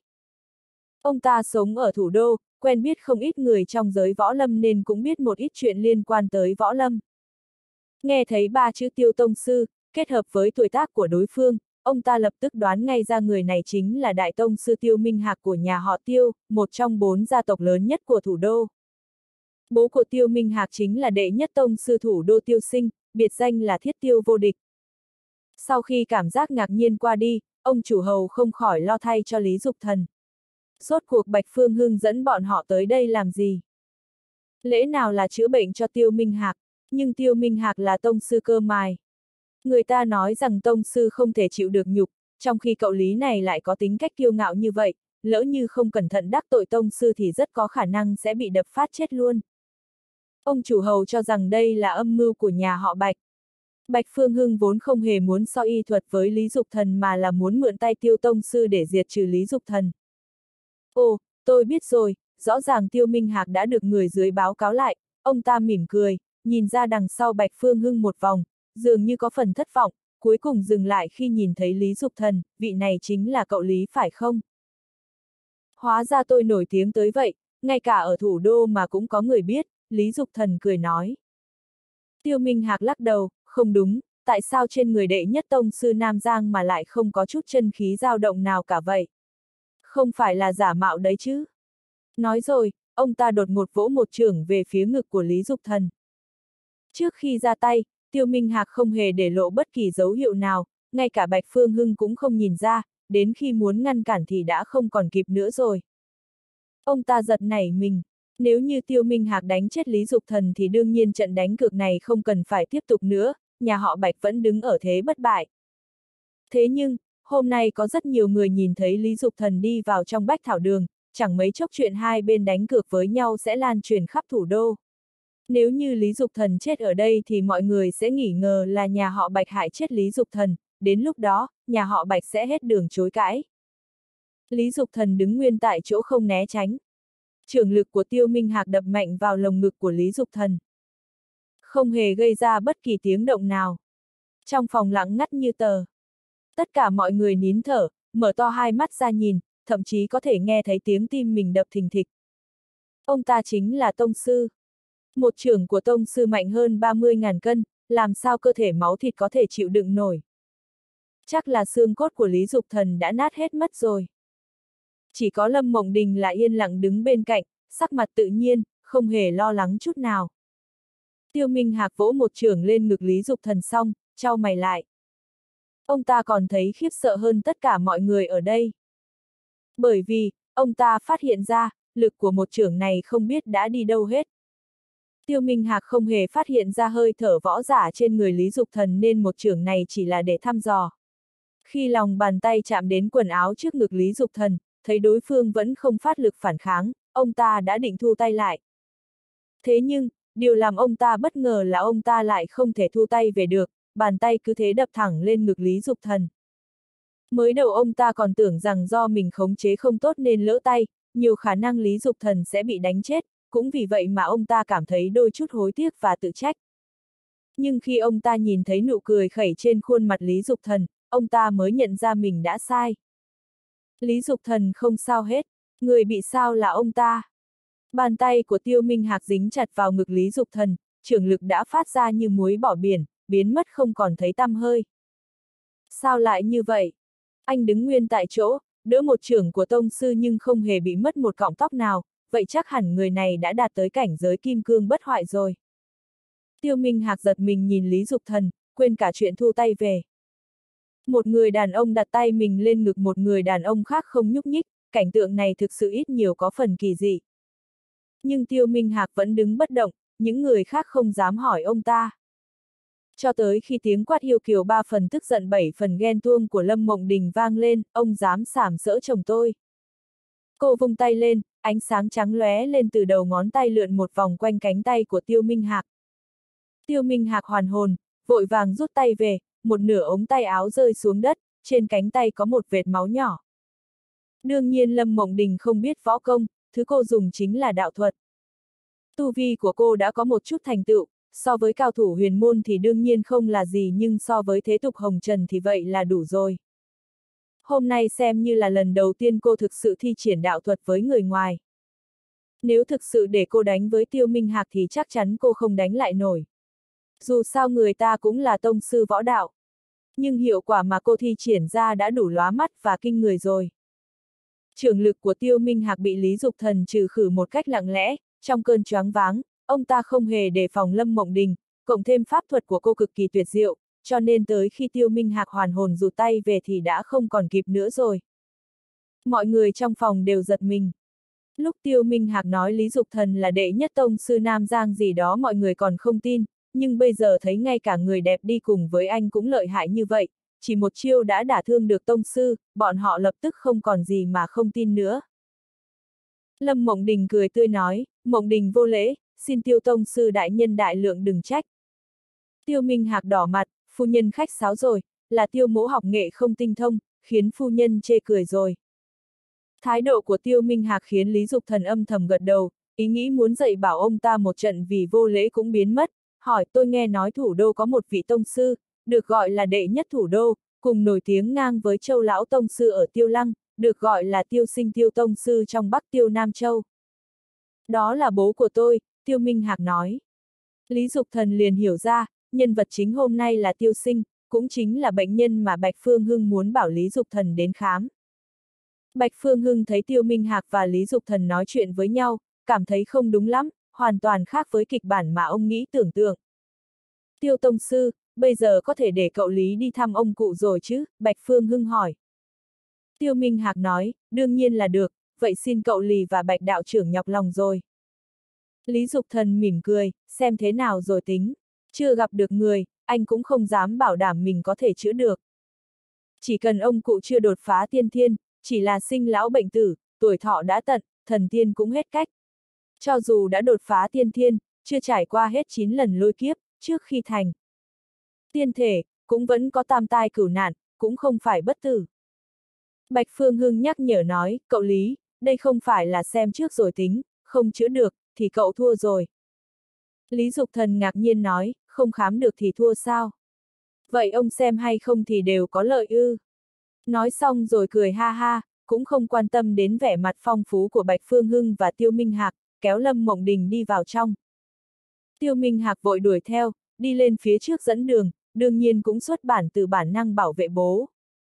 Ông ta sống ở thủ đô, quen biết không ít người trong giới võ lâm nên cũng biết một ít chuyện liên quan tới võ lâm. Nghe thấy ba chữ Tiêu tông sư, kết hợp với tuổi tác của đối phương, ông ta lập tức đoán ngay ra người này chính là đại tông sư Tiêu Minh Hạc của nhà họ Tiêu, một trong bốn gia tộc lớn nhất của thủ đô. Bố của Tiêu Minh Hạc chính là đệ nhất tông sư thủ đô Tiêu Sinh, biệt danh là Thiết Tiêu vô địch. Sau khi cảm giác ngạc nhiên qua đi, ông chủ hầu không khỏi lo thay cho Lý Dục Thần. Rốt cuộc Bạch Phương Hưng dẫn bọn họ tới đây làm gì? Lẽ nào là chữa bệnh cho Tiêu Minh Hạc, nhưng Tiêu Minh Hạc là tông sư cơ mài. Người ta nói rằng tông sư không thể chịu được nhục, trong khi cậu Lý này lại có tính cách kiêu ngạo như vậy, lỡ như không cẩn thận đắc tội tông sư thì rất có khả năng sẽ bị đập phát chết luôn. Ông chủ hầu cho rằng đây là âm mưu của nhà họ Bạch. Bạch Phương Hưng vốn không hề muốn so y thuật với Lý Dục Thần mà là muốn mượn tay Tiêu tông sư để diệt trừ Lý Dục Thần. Ồ, tôi biết rồi, rõ ràng Tiêu Minh Hạc đã được người dưới báo cáo lại, ông ta mỉm cười, nhìn ra đằng sau Bạch Phương Hưng một vòng, dường như có phần thất vọng, cuối cùng dừng lại khi nhìn thấy Lý Dục Thần, vị này chính là cậu Lý phải không? Hóa ra tôi nổi tiếng tới vậy, ngay cả ở thủ đô mà cũng có người biết, Lý Dục Thần cười nói. Tiêu Minh Hạc lắc đầu, không đúng, tại sao trên người đệ nhất tông sư Nam Giang mà lại không có chút chân khí dao động nào cả vậy? Không phải là giả mạo đấy chứ? Nói rồi, ông ta đột ngột vỗ một chưởng về phía ngực của Lý Dục Thần. Trước khi ra tay, Tiêu Minh Hạc không hề để lộ bất kỳ dấu hiệu nào, ngay cả Bạch Phương Hưng cũng không nhìn ra, đến khi muốn ngăn cản thì đã không còn kịp nữa rồi. Ông ta giật nảy mình, nếu như Tiêu Minh Hạc đánh chết Lý Dục Thần thì đương nhiên trận đánh cược này không cần phải tiếp tục nữa, nhà họ Bạch vẫn đứng ở thế bất bại. Thế nhưng, hôm nay có rất nhiều người nhìn thấy Lý Dục Thần đi vào trong Bách Thảo Đường, chẳng mấy chốc chuyện hai bên đánh cược với nhau sẽ lan truyền khắp thủ đô. Nếu như Lý Dục Thần chết ở đây thì mọi người sẽ nghi ngờ là nhà họ Bạch hại chết Lý Dục Thần, đến lúc đó, nhà họ Bạch sẽ hết đường chối cãi. Lý Dục Thần đứng nguyên tại chỗ không né tránh. Chưởng lực của Tiêu Minh Hạc đập mạnh vào lồng ngực của Lý Dục Thần. không hề gây ra bất kỳ tiếng động nào. Trong phòng lặng ngắt như tờ. Tất cả mọi người nín thở, mở to hai mắt ra nhìn, thậm chí có thể nghe thấy tiếng tim mình đập thình thịch. Ông ta chính là tông sư. Một chưởng của tông sư mạnh hơn ba mươi ngàn cân, làm sao cơ thể máu thịt có thể chịu đựng nổi. Chắc là xương cốt của Lý Dục Thần đã nát hết mất rồi. Chỉ có Lâm Mộng Đình là yên lặng đứng bên cạnh, sắc mặt tự nhiên, không hề lo lắng chút nào. Tiêu Minh Hạc vỗ một chưởng lên ngực Lý Dục Thần xong, chau mày lại. Ông ta còn thấy khiếp sợ hơn tất cả mọi người ở đây. Bởi vì, ông ta phát hiện ra, lực của một chưởng này không biết đã đi đâu hết. Tiêu Minh Hạc không hề phát hiện ra hơi thở võ giả trên người Lý Dục Thần nên một chưởng này chỉ là để thăm dò. Khi lòng bàn tay chạm đến quần áo trước ngực Lý Dục Thần, thấy đối phương vẫn không phát lực phản kháng, ông ta đã định thu tay lại. Thế nhưng, điều làm ông ta bất ngờ là ông ta lại không thể thu tay về được, bàn tay cứ thế đập thẳng lên ngực Lý Dục Thần. Mới đầu ông ta còn tưởng rằng do mình khống chế không tốt nên lỡ tay, nhiều khả năng Lý Dục Thần sẽ bị đánh chết, cũng vì vậy mà ông ta cảm thấy đôi chút hối tiếc và tự trách. Nhưng khi ông ta nhìn thấy nụ cười khẩy trên khuôn mặt Lý Dục Thần, ông ta mới nhận ra mình đã sai. Lý Dục Thần không sao hết, người bị sao là ông ta. Bàn tay của Tiêu Minh Hạc dính chặt vào ngực Lý Dục Thần, chưởng lực đã phát ra như muối bỏ biển, biến mất không còn thấy tăm hơi. Sao lại như vậy? Anh đứng nguyên tại chỗ, đỡ một chưởng của tông sư nhưng không hề bị mất một cọng tóc nào, vậy chắc hẳn người này đã đạt tới cảnh giới kim cương bất hoại rồi. Tiêu Minh Hạc giật mình nhìn Lý Dục Thần, quên cả chuyện thu tay về. Một người đàn ông đặt tay mình lên ngực một người đàn ông khác không nhúc nhích, cảnh tượng này thực sự ít nhiều có phần kỳ dị. Nhưng Tiêu Minh Hạc vẫn đứng bất động, những người khác không dám hỏi ông ta. Cho tới khi tiếng quát hiu kiều ba phần tức giận bảy phần ghen tuông của Lâm Mộng Đình vang lên, ông dám sàm sỡ chồng tôi. Cô vung tay lên, ánh sáng trắng lóe lên từ đầu ngón tay lượn một vòng quanh cánh tay của Tiêu Minh Hạc. Tiêu Minh Hạc hoàn hồn, vội vàng rút tay về, một nửa ống tay áo rơi xuống đất, trên cánh tay có một vệt máu nhỏ. Đương nhiên Lâm Mộng Đình không biết võ công, thứ cô dùng chính là đạo thuật. Tu vi của cô đã có một chút thành tựu, so với cao thủ huyền môn thì đương nhiên không là gì nhưng so với thế tục hồng trần thì vậy là đủ rồi. Hôm nay xem như là lần đầu tiên cô thực sự thi triển đạo thuật với người ngoài. Nếu thực sự để cô đánh với Tiêu Minh Hạc thì chắc chắn cô không đánh lại nổi. Dù sao người ta cũng là tông sư võ đạo. Nhưng hiệu quả mà cô thi triển ra đã đủ lóa mắt và kinh người rồi. Chưởng lực của Tiêu Minh Hạc bị Lý Dục Thần trừ khử một cách lặng lẽ, trong cơn choáng váng, ông ta không hề đề phòng Lâm Mộng Đình, cộng thêm pháp thuật của cô cực kỳ tuyệt diệu, cho nên tới khi Tiêu Minh Hạc hoàn hồn rụt tay về thì đã không còn kịp nữa rồi. Mọi người trong phòng đều giật mình. Lúc Tiêu Minh Hạc nói Lý Dục Thần là đệ nhất tông sư Nam Giang gì đó mọi người còn không tin, nhưng bây giờ thấy ngay cả người đẹp đi cùng với anh cũng lợi hại như vậy, chỉ một chiêu đã đả thương được tông sư, bọn họ lập tức không còn gì mà không tin nữa. Lâm Mộng Đình cười tươi nói, Mộng Đình vô lễ, xin Tiêu tông sư đại nhân đại lượng đừng trách. Tiêu Minh Hạc đỏ mặt, phu nhân khách sáo rồi, là Tiêu mỗ học nghệ không tinh thông, khiến phu nhân chê cười rồi. Thái độ của Tiêu Minh Hạc khiến Lý Dục Thần âm thầm gật đầu, ý nghĩ muốn dạy bảo ông ta một trận vì vô lễ cũng biến mất, hỏi tôi nghe nói thủ đô có một vị tông sư, được gọi là đệ nhất thủ đô, cùng nổi tiếng ngang với Châu lão tông sư ở Tiêu Lăng, được gọi là Tiêu Sinh Tiêu tông sư trong Bắc Tiêu Nam Châu. Đó là bố của tôi, Tiêu Minh Hạc nói. Lý Dục Thần liền hiểu ra, nhân vật chính hôm nay là Tiêu Sinh, cũng chính là bệnh nhân mà Bạch Phương Hưng muốn bảo Lý Dục Thần đến khám. Bạch Phương Hưng thấy Tiêu Minh Hạc và Lý Dục Thần nói chuyện với nhau, cảm thấy không đúng lắm, hoàn toàn khác với kịch bản mà ông nghĩ tưởng tượng. Tiêu tông sư, bây giờ có thể để cậu Lý đi thăm ông cụ rồi chứ? Bạch Phương Hưng hỏi. Tiêu Minh Hạc nói, đương nhiên là được, vậy xin cậu Lý và Bạch đạo trưởng nhọc lòng rồi. Lý Dục Thần mỉm cười, xem thế nào rồi tính. Chưa gặp được người, anh cũng không dám bảo đảm mình có thể chữa được. Chỉ cần ông cụ chưa đột phá tiên thiên, chỉ là sinh lão bệnh tử, tuổi thọ đã tận, thần tiên cũng hết cách. Cho dù đã đột phá tiên thiên, chưa trải qua hết chín lần lôi kiếp, trước khi thành tiên thể, cũng vẫn có tam tai cửu nạn, cũng không phải bất tử. Bạch Phương Hưng nhắc nhở nói, cậu Lý, đây không phải là xem trước rồi tính, không chữa được, thì cậu thua rồi. Lý Dục Thần ngạc nhiên nói, không khám được thì thua sao? Vậy ông xem hay không thì đều có lợi ư? Nói xong rồi cười ha ha, cũng không quan tâm đến vẻ mặt phong phú của Bạch Phương Hưng và Tiêu Minh Hạc, kéo Lâm Mộng Đình đi vào trong. Tiêu Minh Hạc vội đuổi theo, đi lên phía trước dẫn đường, đương nhiên cũng xuất bản từ bản năng bảo vệ bố.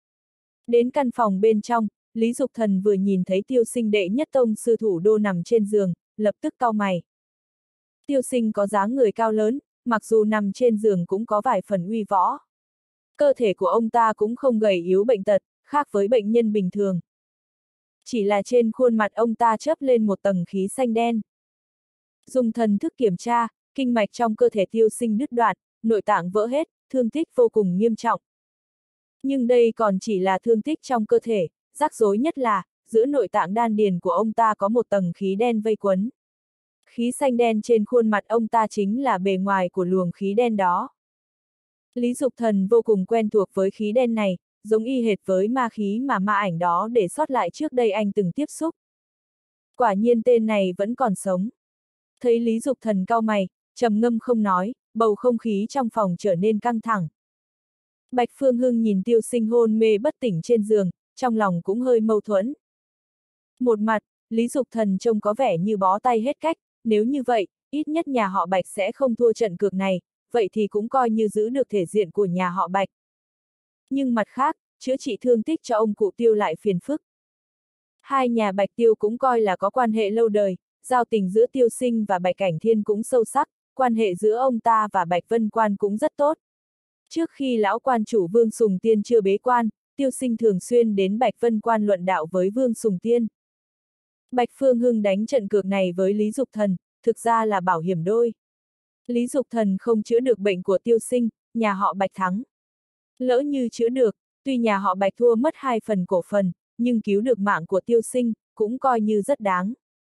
Đến căn phòng bên trong, Lý Dục Thần vừa nhìn thấy Tiêu Sinh đệ nhất tông sư thủ đô nằm trên giường, lập tức cau mày. Tiêu Sinh có dáng người cao lớn, mặc dù nằm trên giường cũng có vài phần uy võ. Cơ thể của ông ta cũng không gầy yếu bệnh tật, khác với bệnh nhân bình thường. Chỉ là trên khuôn mặt ông ta chớp lên một tầng khí xanh đen. Dùng thần thức kiểm tra, kinh mạch trong cơ thể Tiêu Sinh đứt đoạn, nội tạng vỡ hết, thương tích vô cùng nghiêm trọng. Nhưng đây còn chỉ là thương tích trong cơ thể, rắc rối nhất là, giữa nội tạng đan điền của ông ta có một tầng khí đen vây quấn. Khí xanh đen trên khuôn mặt ông ta chính là bề ngoài của luồng khí đen đó. Lý Dục Thần vô cùng quen thuộc với khí đen này, giống y hệt với ma khí mà ma ảnh đó để sót lại trước đây anh từng tiếp xúc. Quả nhiên tên này vẫn còn sống. Thấy Lý Dục Thần cau mày, trầm ngâm không nói, bầu không khí trong phòng trở nên căng thẳng. Bạch Phương Hưng nhìn Tiêu Sinh hôn mê bất tỉnh trên giường, trong lòng cũng hơi mâu thuẫn. Một mặt, Lý Dục Thần trông có vẻ như bó tay hết cách, nếu như vậy, ít nhất nhà họ Bạch sẽ không thua trận cược này, vậy thì cũng coi như giữ được thể diện của nhà họ Bạch. Nhưng mặt khác, chữa trị thương tích cho ông cụ Tiêu lại phiền phức. Hai nhà Bạch Tiêu cũng coi là có quan hệ lâu đời, giao tình giữa Tiêu Sinh và Bạch Cảnh Thiên cũng sâu sắc, quan hệ giữa ông ta và Bạch Vân Quan cũng rất tốt. Trước khi lão quan chủ Vương Sùng Tiên chưa bế quan, Tiêu Sinh thường xuyên đến Bạch Vân Quan luận đạo với Vương Sùng Tiên. Bạch Phương Hưng đánh trận cược này với Lý Dục Thần, thực ra là bảo hiểm đôi. Lý Dục Thần không chữa được bệnh của Tiêu Sinh, nhà họ Bạch thắng. Lỡ như chữa được, tuy nhà họ Bạch thua mất hai phần cổ phần, nhưng cứu được mạng của Tiêu Sinh, cũng coi như rất đáng.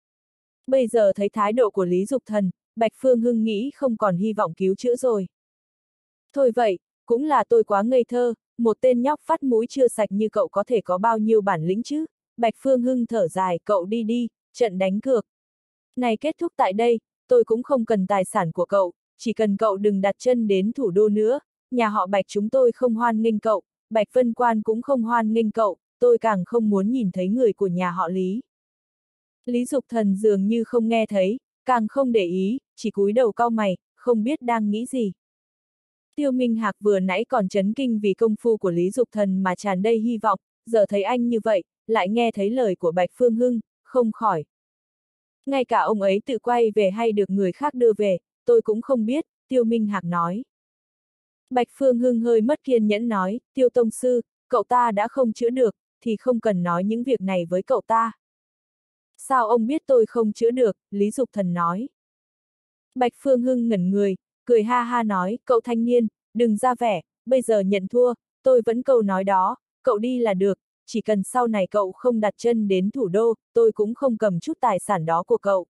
Bây giờ thấy thái độ của Lý Dục Thần, Bạch Phương Hưng nghĩ không còn hy vọng cứu chữa rồi. Thôi vậy, cũng là tôi quá ngây thơ, một tên nhóc phát mũi chưa sạch như cậu có thể có bao nhiêu bản lĩnh chứ? Bạch Phương Hưng thở dài, cậu đi đi, trận đánh cược này kết thúc tại đây, tôi cũng không cần tài sản của cậu, chỉ cần cậu đừng đặt chân đến thủ đô nữa, nhà họ Bạch chúng tôi không hoan nghênh cậu, Bạch Vân Quan cũng không hoan nghênh cậu, tôi càng không muốn nhìn thấy người của nhà họ Lý. Lý Dục Thần dường như không nghe thấy, càng không để ý, chỉ cúi đầu cau mày, không biết đang nghĩ gì. Tiêu Minh Hạc vừa nãy còn chấn kinh vì công phu của Lý Dục Thần mà tràn đầy hy vọng, giờ thấy anh như vậy, lại nghe thấy lời của Bạch Phương Hưng, không khỏi. Ngay cả ông ấy tự quay về hay được người khác đưa về, tôi cũng không biết, Tiêu Minh Hạc nói. Bạch Phương Hưng hơi mất kiên nhẫn nói, Tiêu Tông Sư, cậu ta đã không chữa được, thì không cần nói những việc này với cậu ta. Sao ông biết tôi không chữa được, Lý Dục Thần nói. Bạch Phương Hưng ngẩn người, cười ha ha nói, cậu thanh niên, đừng ra vẻ, bây giờ nhận thua, tôi vẫn câu nói đó, cậu đi là được, chỉ cần sau này cậu không đặt chân đến thủ đô, tôi cũng không cầm chút tài sản đó của cậu.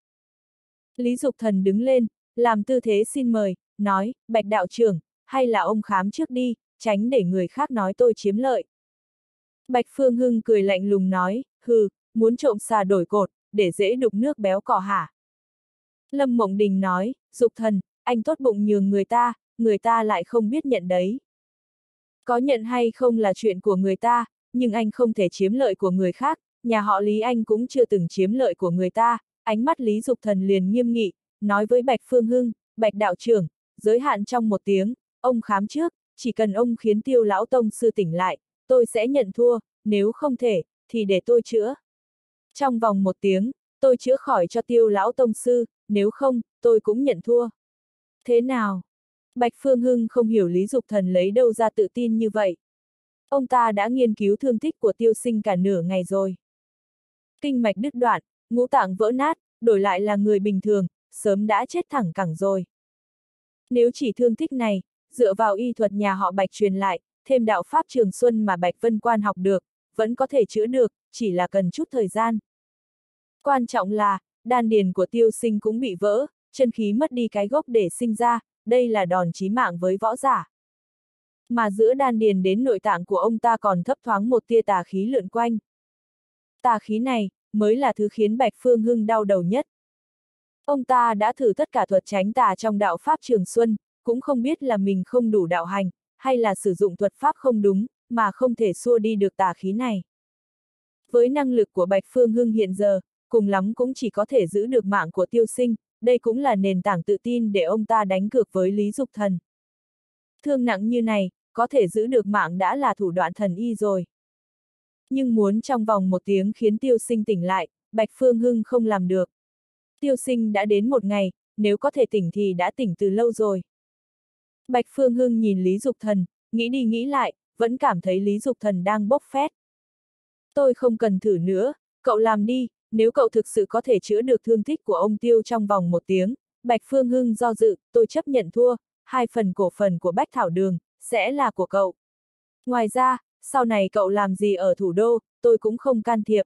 Lý Dục Thần đứng lên, làm tư thế xin mời, nói, Bạch đạo trưởng, hay là ông khám trước đi, tránh để người khác nói tôi chiếm lợi. Bạch Phương Hưng cười lạnh lùng nói, hừ, muốn trộm xà đổi cột, để dễ đục nước béo cò hả? Lâm Mộng Đình nói, Dục Thần, anh tốt bụng nhường người ta, người ta lại không biết nhận đấy. Có nhận hay không là chuyện của người ta, nhưng anh không thể chiếm lợi của người khác, nhà họ Lý anh cũng chưa từng chiếm lợi của người ta. Ánh mắt Lý Dục Thần liền nghiêm nghị, nói với Bạch Phương Hưng, Bạch đạo trưởng, giới hạn trong một tiếng, ông khám trước, chỉ cần ông khiến Tiêu lão tông sư tỉnh lại, tôi sẽ nhận thua, nếu không thể, thì để tôi chữa. Trong vòng một tiếng, tôi chữa khỏi cho Tiêu lão tông sư, nếu không, tôi cũng nhận thua. Thế nào? Bạch Phương Hưng không hiểu Lý Dục Thần lấy đâu ra tự tin như vậy. Ông ta đã nghiên cứu thương tích của Tiêu Sinh cả nửa ngày rồi. Kinh mạch đứt đoạn, ngũ tạng vỡ nát, đổi lại là người bình thường, sớm đã chết thẳng cẳng rồi. Nếu chỉ thương tích này, dựa vào y thuật nhà họ Bạch truyền lại, thêm đạo pháp Trường Xuân mà Bạch Vân Quan học được, vẫn có thể chữa được, chỉ là cần chút thời gian. Quan trọng là, đan điền của Tiêu Sinh cũng bị vỡ, chân khí mất đi cái gốc để sinh ra, đây là đòn chí mạng với võ giả. Mà giữa đan điền đến nội tạng của ông ta còn thấp thoáng một tia tà khí lượn quanh. Tà khí này, mới là thứ khiến Bạch Phương Hưng đau đầu nhất. Ông ta đã thử tất cả thuật tránh tà trong đạo Pháp Trường Xuân, cũng không biết là mình không đủ đạo hành, hay là sử dụng thuật pháp không đúng, mà không thể xua đi được tà khí này. Với năng lực của Bạch Phương Hưng hiện giờ, cùng lắm cũng chỉ có thể giữ được mạng của Tiêu Sinh, đây cũng là nền tảng tự tin để ông ta đánh cược với Lý Dục Thần. Thương nặng như này, có thể giữ được mạng đã là thủ đoạn thần y rồi. Nhưng muốn trong vòng một tiếng khiến Tiêu Sinh tỉnh lại, Bạch Phương Hưng không làm được. Tiêu Sinh đã đến một ngày, nếu có thể tỉnh thì đã tỉnh từ lâu rồi. Bạch Phương Hưng nhìn Lý Dục Thần, nghĩ đi nghĩ lại, vẫn cảm thấy Lý Dục Thần đang bốc phét. Tôi không cần thử nữa, cậu làm đi, nếu cậu thực sự có thể chữa được thương tích của ông Tiêu trong vòng một tiếng. Bạch Phương Hưng do dự, tôi chấp nhận thua, hai phần cổ phần của Bách Thảo Đường, sẽ là của cậu. Ngoài ra, sau này cậu làm gì ở thủ đô, tôi cũng không can thiệp.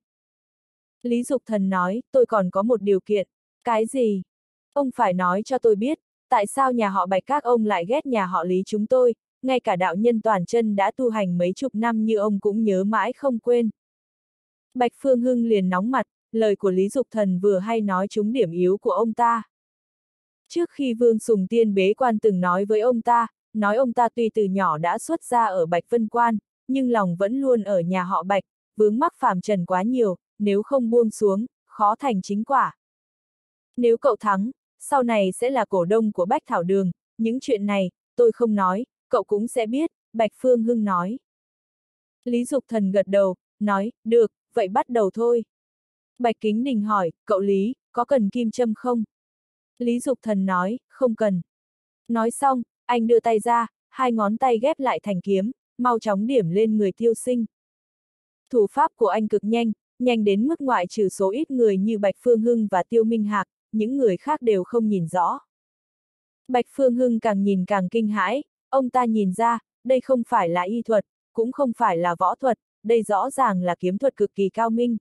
Lý Dục Thần nói, tôi còn có một điều kiện. Cái gì? Ông phải nói cho tôi biết, tại sao nhà họ Bạch các ông lại ghét nhà họ Lý chúng tôi, ngay cả đạo nhân toàn chân đã tu hành mấy chục năm như ông cũng nhớ mãi không quên. Bạch Phương Hưng liền nóng mặt, lời của Lý Dục Thần vừa hay nói trúng điểm yếu của ông ta. Trước khi Vương Sùng Tiên bế quan từng nói với ông ta, nói ông ta tuy từ nhỏ đã xuất gia ở Bạch Vân Quan, nhưng lòng vẫn luôn ở nhà họ Bạch, vướng mắc phàm trần quá nhiều, nếu không buông xuống, khó thành chính quả. Nếu cậu thắng, sau này sẽ là cổ đông của Bách Thảo Đường, những chuyện này, tôi không nói, cậu cũng sẽ biết, Bạch Phương Hưng nói. Lý Dục Thần gật đầu, nói, được, vậy bắt đầu thôi. Bạch Kính Đình hỏi, cậu Lý, có cần kim châm không? Lý Dục Thần nói, không cần. Nói xong, anh đưa tay ra, hai ngón tay ghép lại thành kiếm, mau chóng điểm lên người Tiêu Sinh. Thủ pháp của anh cực nhanh, nhanh đến mức ngoại trừ số ít người như Bạch Phương Hưng và Tiêu Minh Hạc, những người khác đều không nhìn rõ. Bạch Phương Hưng càng nhìn càng kinh hãi, ông ta nhìn ra, đây không phải là y thuật, cũng không phải là võ thuật, đây rõ ràng là kiếm thuật cực kỳ cao minh.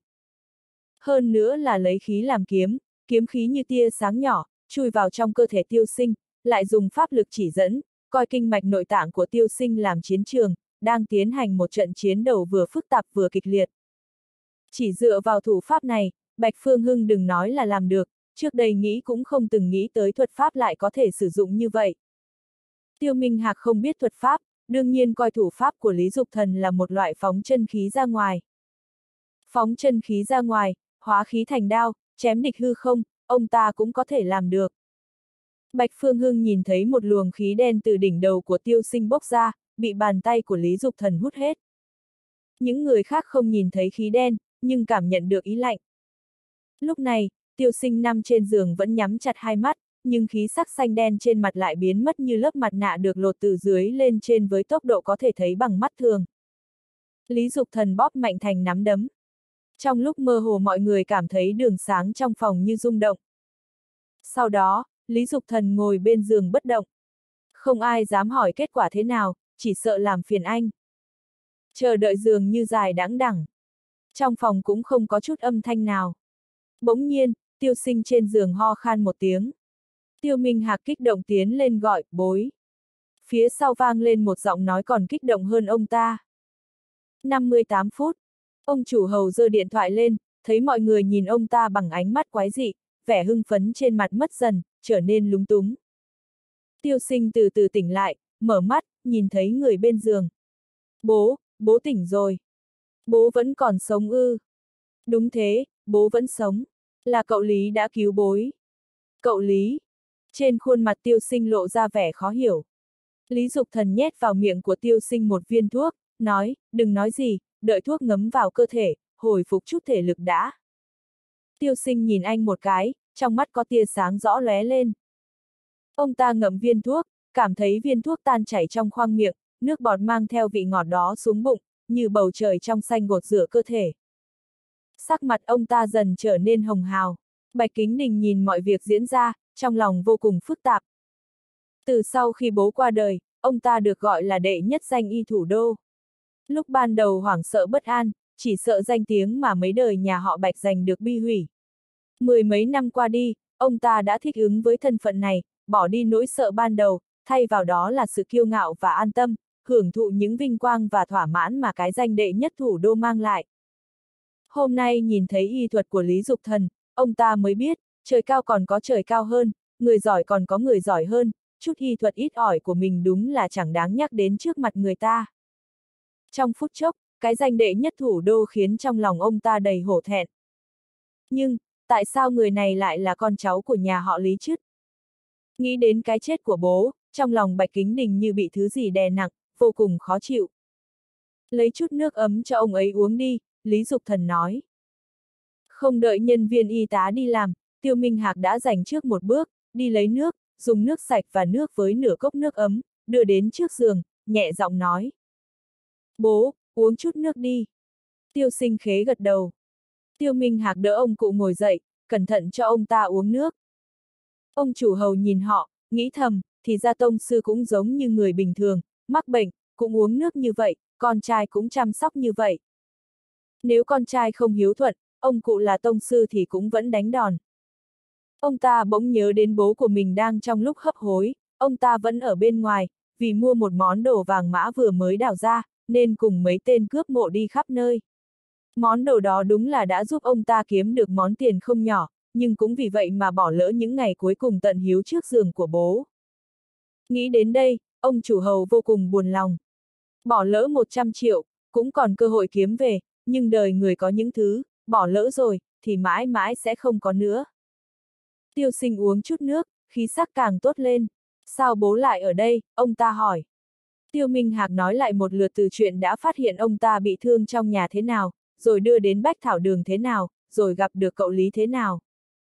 Hơn nữa là lấy khí làm kiếm, kiếm khí như tia sáng nhỏ, chui vào trong cơ thể Tiêu Sinh, lại dùng pháp lực chỉ dẫn, coi kinh mạch nội tạng của Tiêu Sinh làm chiến trường, đang tiến hành một trận chiến đấu vừa phức tạp vừa kịch liệt. Chỉ dựa vào thủ pháp này, Bạch Phương Hưng đừng nói là làm được, trước đây nghĩ cũng không từng nghĩ tới thuật pháp lại có thể sử dụng như vậy. Tiêu Minh Hạc không biết thuật pháp, đương nhiên coi thủ pháp của Lý Dục Thần là một loại phóng chân khí ra ngoài. Phóng chân khí ra ngoài, hóa khí thành đao, chém địch hư không, ông ta cũng có thể làm được. Bạch Phương Hưng nhìn thấy một luồng khí đen từ đỉnh đầu của Tiêu Sinh bốc ra, bị bàn tay của Lý Dục Thần hút hết. Những người khác không nhìn thấy khí đen, nhưng cảm nhận được ý lạnh. Lúc này, Tiêu Sinh nằm trên giường vẫn nhắm chặt hai mắt, nhưng khí sắc xanh đen trên mặt lại biến mất như lớp mặt nạ được lột từ dưới lên trên với tốc độ có thể thấy bằng mắt thường. Lý Dục Thần bóp mạnh thành nắm đấm. Trong lúc mơ hồ mọi người cảm thấy đường sáng trong phòng như rung động. Sau đó, Lý Dục Thần ngồi bên giường bất động. Không ai dám hỏi kết quả thế nào, chỉ sợ làm phiền anh. Chờ đợi giường như dài đãng đẳng. Trong phòng cũng không có chút âm thanh nào. Bỗng nhiên, Tiêu Sinh trên giường ho khan một tiếng. Tiêu Minh Hạc kích động tiến lên gọi, bối. Phía sau vang lên một giọng nói còn kích động hơn ông ta. năm mươi tám phút. Ông chủ hầu giơ điện thoại lên, thấy mọi người nhìn ông ta bằng ánh mắt quái dị, vẻ hưng phấn trên mặt mất dần, trở nên lúng túng. Tiêu Sinh từ từ tỉnh lại, mở mắt, nhìn thấy người bên giường. Bố, bố tỉnh rồi. Bố vẫn còn sống ư? Đúng thế, bố vẫn sống. Là cậu Lý đã cứu bối. Cậu Lý. Trên khuôn mặt Tiêu Sinh lộ ra vẻ khó hiểu. Lý Dục Thần nhét vào miệng của Tiêu Sinh một viên thuốc, nói, đừng nói gì, đợi thuốc ngấm vào cơ thể, hồi phục chút thể lực đã. Tiêu Sinh nhìn anh một cái, trong mắt có tia sáng rõ lóe lên. Ông ta ngậm viên thuốc, cảm thấy viên thuốc tan chảy trong khoang miệng, nước bọt mang theo vị ngọt đó xuống bụng, như bầu trời trong xanh gột rửa cơ thể. Sắc mặt ông ta dần trở nên hồng hào. Bạch Kính Đình nhìn mọi việc diễn ra, trong lòng vô cùng phức tạp. Từ sau khi bố qua đời, ông ta được gọi là đệ nhất danh y thủ đô. Lúc ban đầu hoảng sợ bất an, chỉ sợ danh tiếng mà mấy đời nhà họ Bạch giành được bi hủy. Mười mấy năm qua đi, ông ta đã thích ứng với thân phận này, bỏ đi nỗi sợ ban đầu, thay vào đó là sự kiêu ngạo và an tâm, hưởng thụ những vinh quang và thỏa mãn mà cái danh đệ nhất thủ đô mang lại. Hôm nay nhìn thấy y thuật của Lý Dục Thần, ông ta mới biết, Trời cao còn có trời cao hơn, người giỏi còn có người giỏi hơn, chút y thuật ít ỏi của mình đúng là chẳng đáng nhắc đến trước mặt người ta. Trong phút chốc, cái danh đệ nhất thủ đô khiến trong lòng ông ta đầy hổ thẹn. Nhưng, tại sao người này lại là con cháu của nhà họ Lý chứ? Nghĩ đến cái chết của bố, trong lòng Bạch Kính Đình như bị thứ gì đè nặng, vô cùng khó chịu. Lấy chút nước ấm cho ông ấy uống đi, Lý Dục Thần nói. Không đợi nhân viên y tá đi làm, Tiêu Minh Hạc đã dành trước một bước, đi lấy nước, dùng nước sạch và nước với nửa cốc nước ấm, đưa đến trước giường, nhẹ giọng nói. Bố, uống chút nước đi. Tiêu Sinh Khế gật đầu. Tiêu Minh Hạc đỡ ông cụ ngồi dậy, cẩn thận cho ông ta uống nước. Ông chủ hầu nhìn họ, nghĩ thầm, thì ra tông sư cũng giống như người bình thường, mắc bệnh, cũng uống nước như vậy, con trai cũng chăm sóc như vậy. Nếu con trai không hiếu thuận, ông cụ là tông sư thì cũng vẫn đánh đòn. Ông ta bỗng nhớ đến bố của mình đang trong lúc hấp hối, ông ta vẫn ở bên ngoài, vì mua một món đồ vàng mã vừa mới đào ra, nên cùng mấy tên cướp mộ đi khắp nơi. Món đồ đó đúng là đã giúp ông ta kiếm được món tiền không nhỏ, nhưng cũng vì vậy mà bỏ lỡ những ngày cuối cùng tận hiếu trước giường của bố. Nghĩ đến đây, ông chủ hầu vô cùng buồn lòng. Bỏ lỡ một trăm triệu, cũng còn cơ hội kiếm về, nhưng đời người có những thứ, bỏ lỡ rồi, thì mãi mãi sẽ không có nữa. Tiêu Sinh uống chút nước, khí sắc càng tốt lên. Sao bố lại ở đây, ông ta hỏi. Tiêu Minh Hạc nói lại một lượt từ chuyện đã phát hiện ông ta bị thương trong nhà thế nào, rồi đưa đến Bách Thảo Đường thế nào, rồi gặp được cậu Lý thế nào.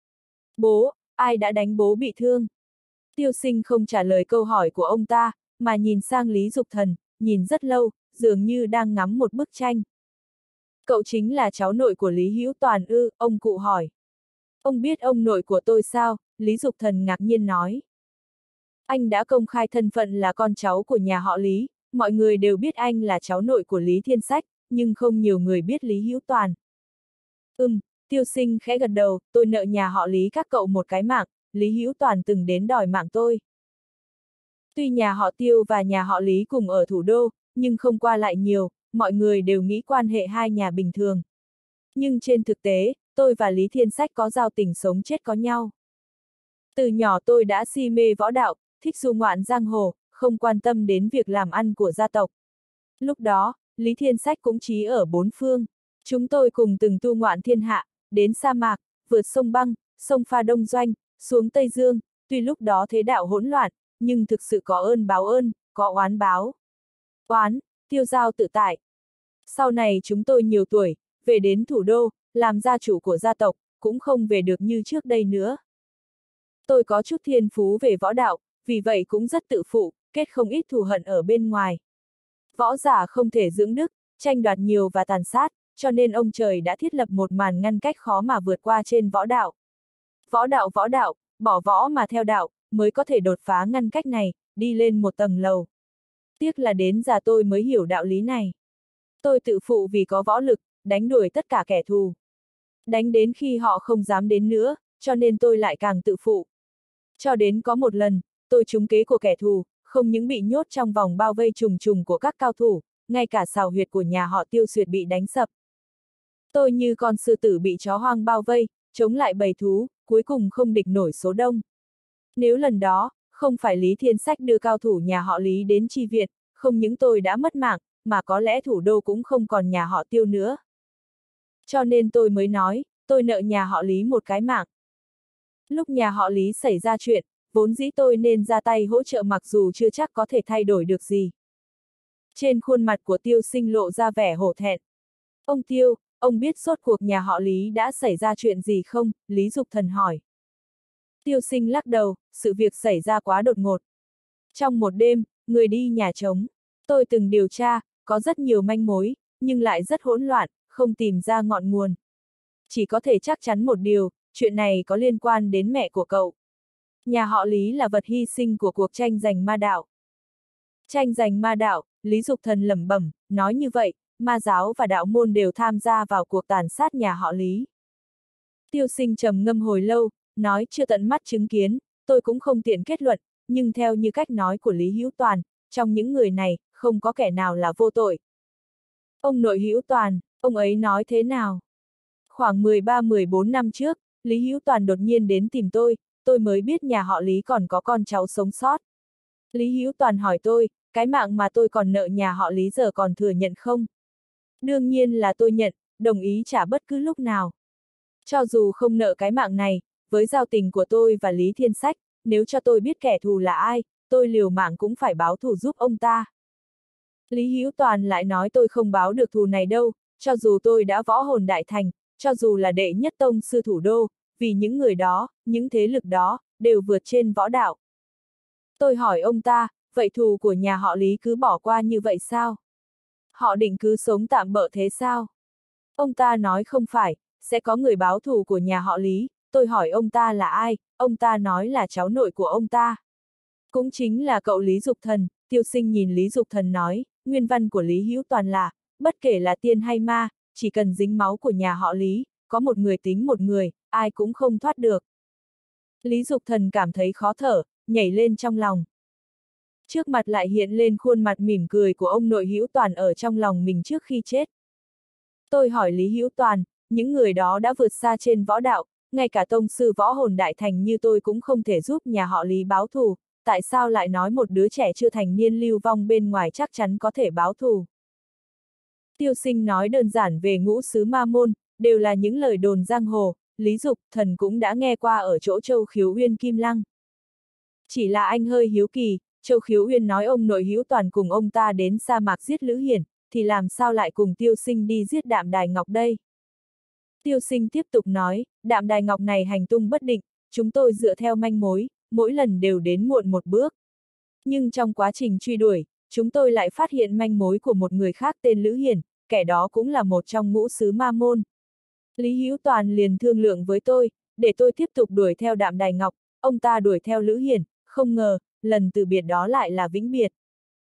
Bố, ai đã đánh bố bị thương? Tiêu Sinh không trả lời câu hỏi của ông ta, mà nhìn sang Lý Dục Thần, nhìn rất lâu, dường như đang ngắm một bức tranh. Cậu chính là cháu nội của Lý Hữu Toàn ư, ông cụ hỏi. Ông biết ông nội của tôi sao? Lý Dục Thần ngạc nhiên nói. Anh đã công khai thân phận là con cháu của nhà họ Lý, mọi người đều biết anh là cháu nội của Lý Thiên Sách, nhưng không nhiều người biết Lý Hữu Toàn. Ừm, Tiêu Sinh khẽ gật đầu, tôi nợ nhà họ Lý các cậu một cái mạng, Lý Hữu Toàn từng đến đòi mạng tôi. Tuy nhà họ Tiêu và nhà họ Lý cùng ở thủ đô, nhưng không qua lại nhiều, mọi người đều nghĩ quan hệ hai nhà bình thường. Nhưng trên thực tế, tôi và Lý Thiên Sách có giao tình sống chết có nhau. Từ nhỏ tôi đã si mê võ đạo, thích du ngoạn giang hồ, không quan tâm đến việc làm ăn của gia tộc. Lúc đó, Lý Thiên Sách cũng chí ở bốn phương. Chúng tôi cùng từng tu ngoạn thiên hạ, đến sa mạc, vượt sông băng, sông pha Đông Doanh, xuống Tây Dương, tuy lúc đó thế đạo hỗn loạn, nhưng thực sự có ơn báo ơn, có oán báo. Oán, tiêu giao tự tại. Sau này chúng tôi nhiều tuổi, về đến thủ đô, làm gia chủ của gia tộc, cũng không về được như trước đây nữa. Tôi có chút thiên phú về võ đạo, vì vậy cũng rất tự phụ, kết không ít thù hận ở bên ngoài. Võ giả không thể dưỡng đức, tranh đoạt nhiều và tàn sát, cho nên ông trời đã thiết lập một màn ngăn cách khó mà vượt qua trên võ đạo. Võ đạo võ đạo, bỏ võ mà theo đạo, mới có thể đột phá ngăn cách này, đi lên một tầng lầu. Tiếc là đến già tôi mới hiểu đạo lý này. Tôi tự phụ vì có võ lực, đánh đuổi tất cả kẻ thù. Đánh đến khi họ không dám đến nữa, cho nên tôi lại càng tự phụ. Cho đến có một lần, tôi trúng kế của kẻ thù, không những bị nhốt trong vòng bao vây trùng trùng của các cao thủ, ngay cả sào huyệt của nhà họ Tiêu Xuyệt bị đánh sập. Tôi như con sư tử bị chó hoang bao vây, chống lại bầy thú, cuối cùng không địch nổi số đông. Nếu lần đó, không phải Lý Thiên Sách đưa cao thủ nhà họ Lý đến chi viện, không những tôi đã mất mạng, mà có lẽ thủ đô cũng không còn nhà họ Tiêu nữa. Cho nên tôi mới nói, tôi nợ nhà họ Lý một cái mạng. Lúc nhà họ Lý xảy ra chuyện, vốn dĩ tôi nên ra tay hỗ trợ mặc dù chưa chắc có thể thay đổi được gì. Trên khuôn mặt của Tiêu Sinh lộ ra vẻ hổ thẹn. Ông Tiêu, ông biết rốt cuộc nhà họ Lý đã xảy ra chuyện gì không? Lý Dục Thần hỏi. Tiêu Sinh lắc đầu, sự việc xảy ra quá đột ngột. Trong một đêm, người đi nhà trống. Tôi từng điều tra, có rất nhiều manh mối, nhưng lại rất hỗn loạn, không tìm ra ngọn nguồn. Chỉ có thể chắc chắn một điều, chuyện này có liên quan đến mẹ của cậu. Nhà họ Lý là vật hy sinh của cuộc tranh giành ma đạo. Tranh giành ma đạo, Lý Dục Thần lẩm bẩm, nói như vậy, ma giáo và đạo môn đều tham gia vào cuộc tàn sát nhà họ Lý. Tiêu Sinh trầm ngâm hồi lâu, nói chưa tận mắt chứng kiến, tôi cũng không tiện kết luận, nhưng theo như cách nói của Lý Hữu Toàn, trong những người này, không có kẻ nào là vô tội. Ông nội Hữu Toàn, ông ấy nói thế nào? Khoảng mười ba mười bốn năm trước, Lý Hữu Toàn đột nhiên đến tìm tôi, tôi mới biết nhà họ Lý còn có con cháu sống sót. Lý Hữu Toàn hỏi tôi, cái mạng mà tôi còn nợ nhà họ Lý giờ còn thừa nhận không? Đương nhiên là tôi nhận, đồng ý trả bất cứ lúc nào. Cho dù không nợ cái mạng này, với giao tình của tôi và Lý Thiên Sách, nếu cho tôi biết kẻ thù là ai, tôi liều mạng cũng phải báo thù giúp ông ta. Lý Hữu Toàn lại nói tôi không báo được thù này đâu, cho dù tôi đã võ hồn đại thành, cho dù là đệ nhất tông sư thủ đô, vì những người đó, những thế lực đó, đều vượt trên võ đạo. Tôi hỏi ông ta, vậy thù của nhà họ Lý cứ bỏ qua như vậy sao? Họ định cứ sống tạm bợ thế sao? Ông ta nói không phải, sẽ có người báo thù của nhà họ Lý. Tôi hỏi ông ta là ai, ông ta nói là cháu nội của ông ta. Cũng chính là cậu Lý Dục Thần. Tiêu Sinh nhìn Lý Dục Thần nói, nguyên văn của Lý Hữu Toàn là, bất kể là tiên hay ma, chỉ cần dính máu của nhà họ Lý, có một người tính một người, ai cũng không thoát được. Lý Dục Thần cảm thấy khó thở, nhảy lên trong lòng. Trước mặt lại hiện lên khuôn mặt mỉm cười của ông nội Hữu Toàn ở trong lòng mình trước khi chết. Tôi hỏi Lý Hữu Toàn, những người đó đã vượt xa trên võ đạo, ngay cả tông sư võ hồn đại thành như tôi cũng không thể giúp nhà họ Lý báo thù, tại sao lại nói một đứa trẻ chưa thành niên lưu vong bên ngoài chắc chắn có thể báo thù? Tiêu Sinh nói đơn giản về ngũ xứ ma môn, đều là những lời đồn giang hồ, Lý Dục Thần cũng đã nghe qua ở chỗ Châu Khiếu Uyên Kim Lăng. Chỉ là anh hơi hiếu kỳ, Châu Khiếu Uyên nói ông nội Hữu Toàn cùng ông ta đến sa mạc giết Lữ Hiển, thì làm sao lại cùng Tiêu Sinh đi giết Đạm Đài Ngọc đây? Tiêu Sinh tiếp tục nói, Đạm Đài Ngọc này hành tung bất định, chúng tôi dựa theo manh mối, mỗi lần đều đến muộn một bước. Nhưng trong quá trình truy đuổi, chúng tôi lại phát hiện manh mối của một người khác tên Lữ Hiển, kẻ đó cũng là một trong ngũ xứ ma môn. Lý Hữu Toàn liền thương lượng với tôi, để tôi tiếp tục đuổi theo Đạm Đài Ngọc, ông ta đuổi theo Lữ Hiển, không ngờ, lần từ biệt đó lại là vĩnh biệt.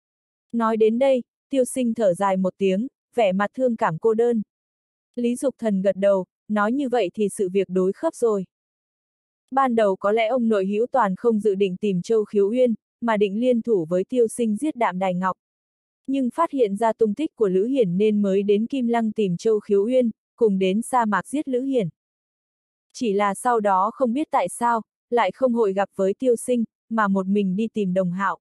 Nói đến đây, Tiêu Sinh thở dài một tiếng, vẻ mặt thương cảm cô đơn. Lý Dục Thần gật đầu, nói như vậy thì sự việc đối khớp rồi. Ban đầu có lẽ ông nội Hữu Toàn không dự định tìm Châu Khiếu Uyên, mà định liên thủ với Tiêu Sinh giết Đạm Đài Ngọc. Nhưng phát hiện ra tung tích của Lữ Hiển nên mới đến Kim Lăng tìm Châu Khiếu Uyên, cùng đến sa mạc giết Lữ Hiển. Chỉ là sau đó không biết tại sao, lại không hội gặp với Tiêu Sinh, mà một mình đi tìm Đồng Hạo.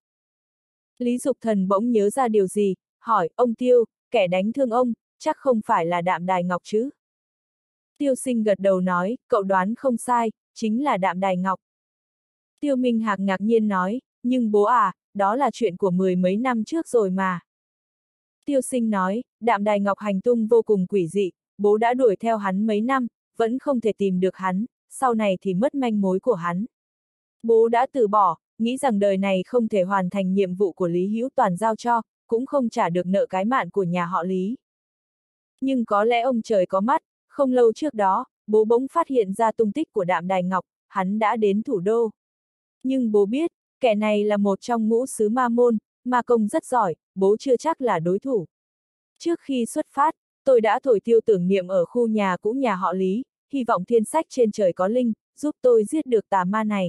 Lý Dục Thần bỗng nhớ ra điều gì, hỏi, ông Tiêu, kẻ đánh thương ông, chắc không phải là Đạm Đài Ngọc chứ? Tiêu Sinh gật đầu nói, cậu đoán không sai, chính là Đạm Đài Ngọc. Tiêu Minh Hạc ngạc nhiên nói, nhưng bố à, đó là chuyện của mười mấy năm trước rồi mà. Tiêu Sinh nói, Đạm Đài Ngọc hành tung vô cùng quỷ dị, bố đã đuổi theo hắn mấy năm, vẫn không thể tìm được hắn, sau này thì mất manh mối của hắn. Bố đã từ bỏ, nghĩ rằng đời này không thể hoàn thành nhiệm vụ của Lý Hữu Toàn giao cho, cũng không trả được nợ cái mạng của nhà họ Lý. Nhưng có lẽ ông trời có mắt, không lâu trước đó, bố bỗng phát hiện ra tung tích của Đạm Đài Ngọc, hắn đã đến thủ đô. Nhưng bố biết, kẻ này là một trong ngũ xứ ma môn, ma công rất giỏi, bố chưa chắc là đối thủ. Trước khi xuất phát, tôi đã thổi tiêu tưởng niệm ở khu nhà cũ nhà họ Lý, hy vọng thiên sách trên trời có linh, giúp tôi giết được tà ma này.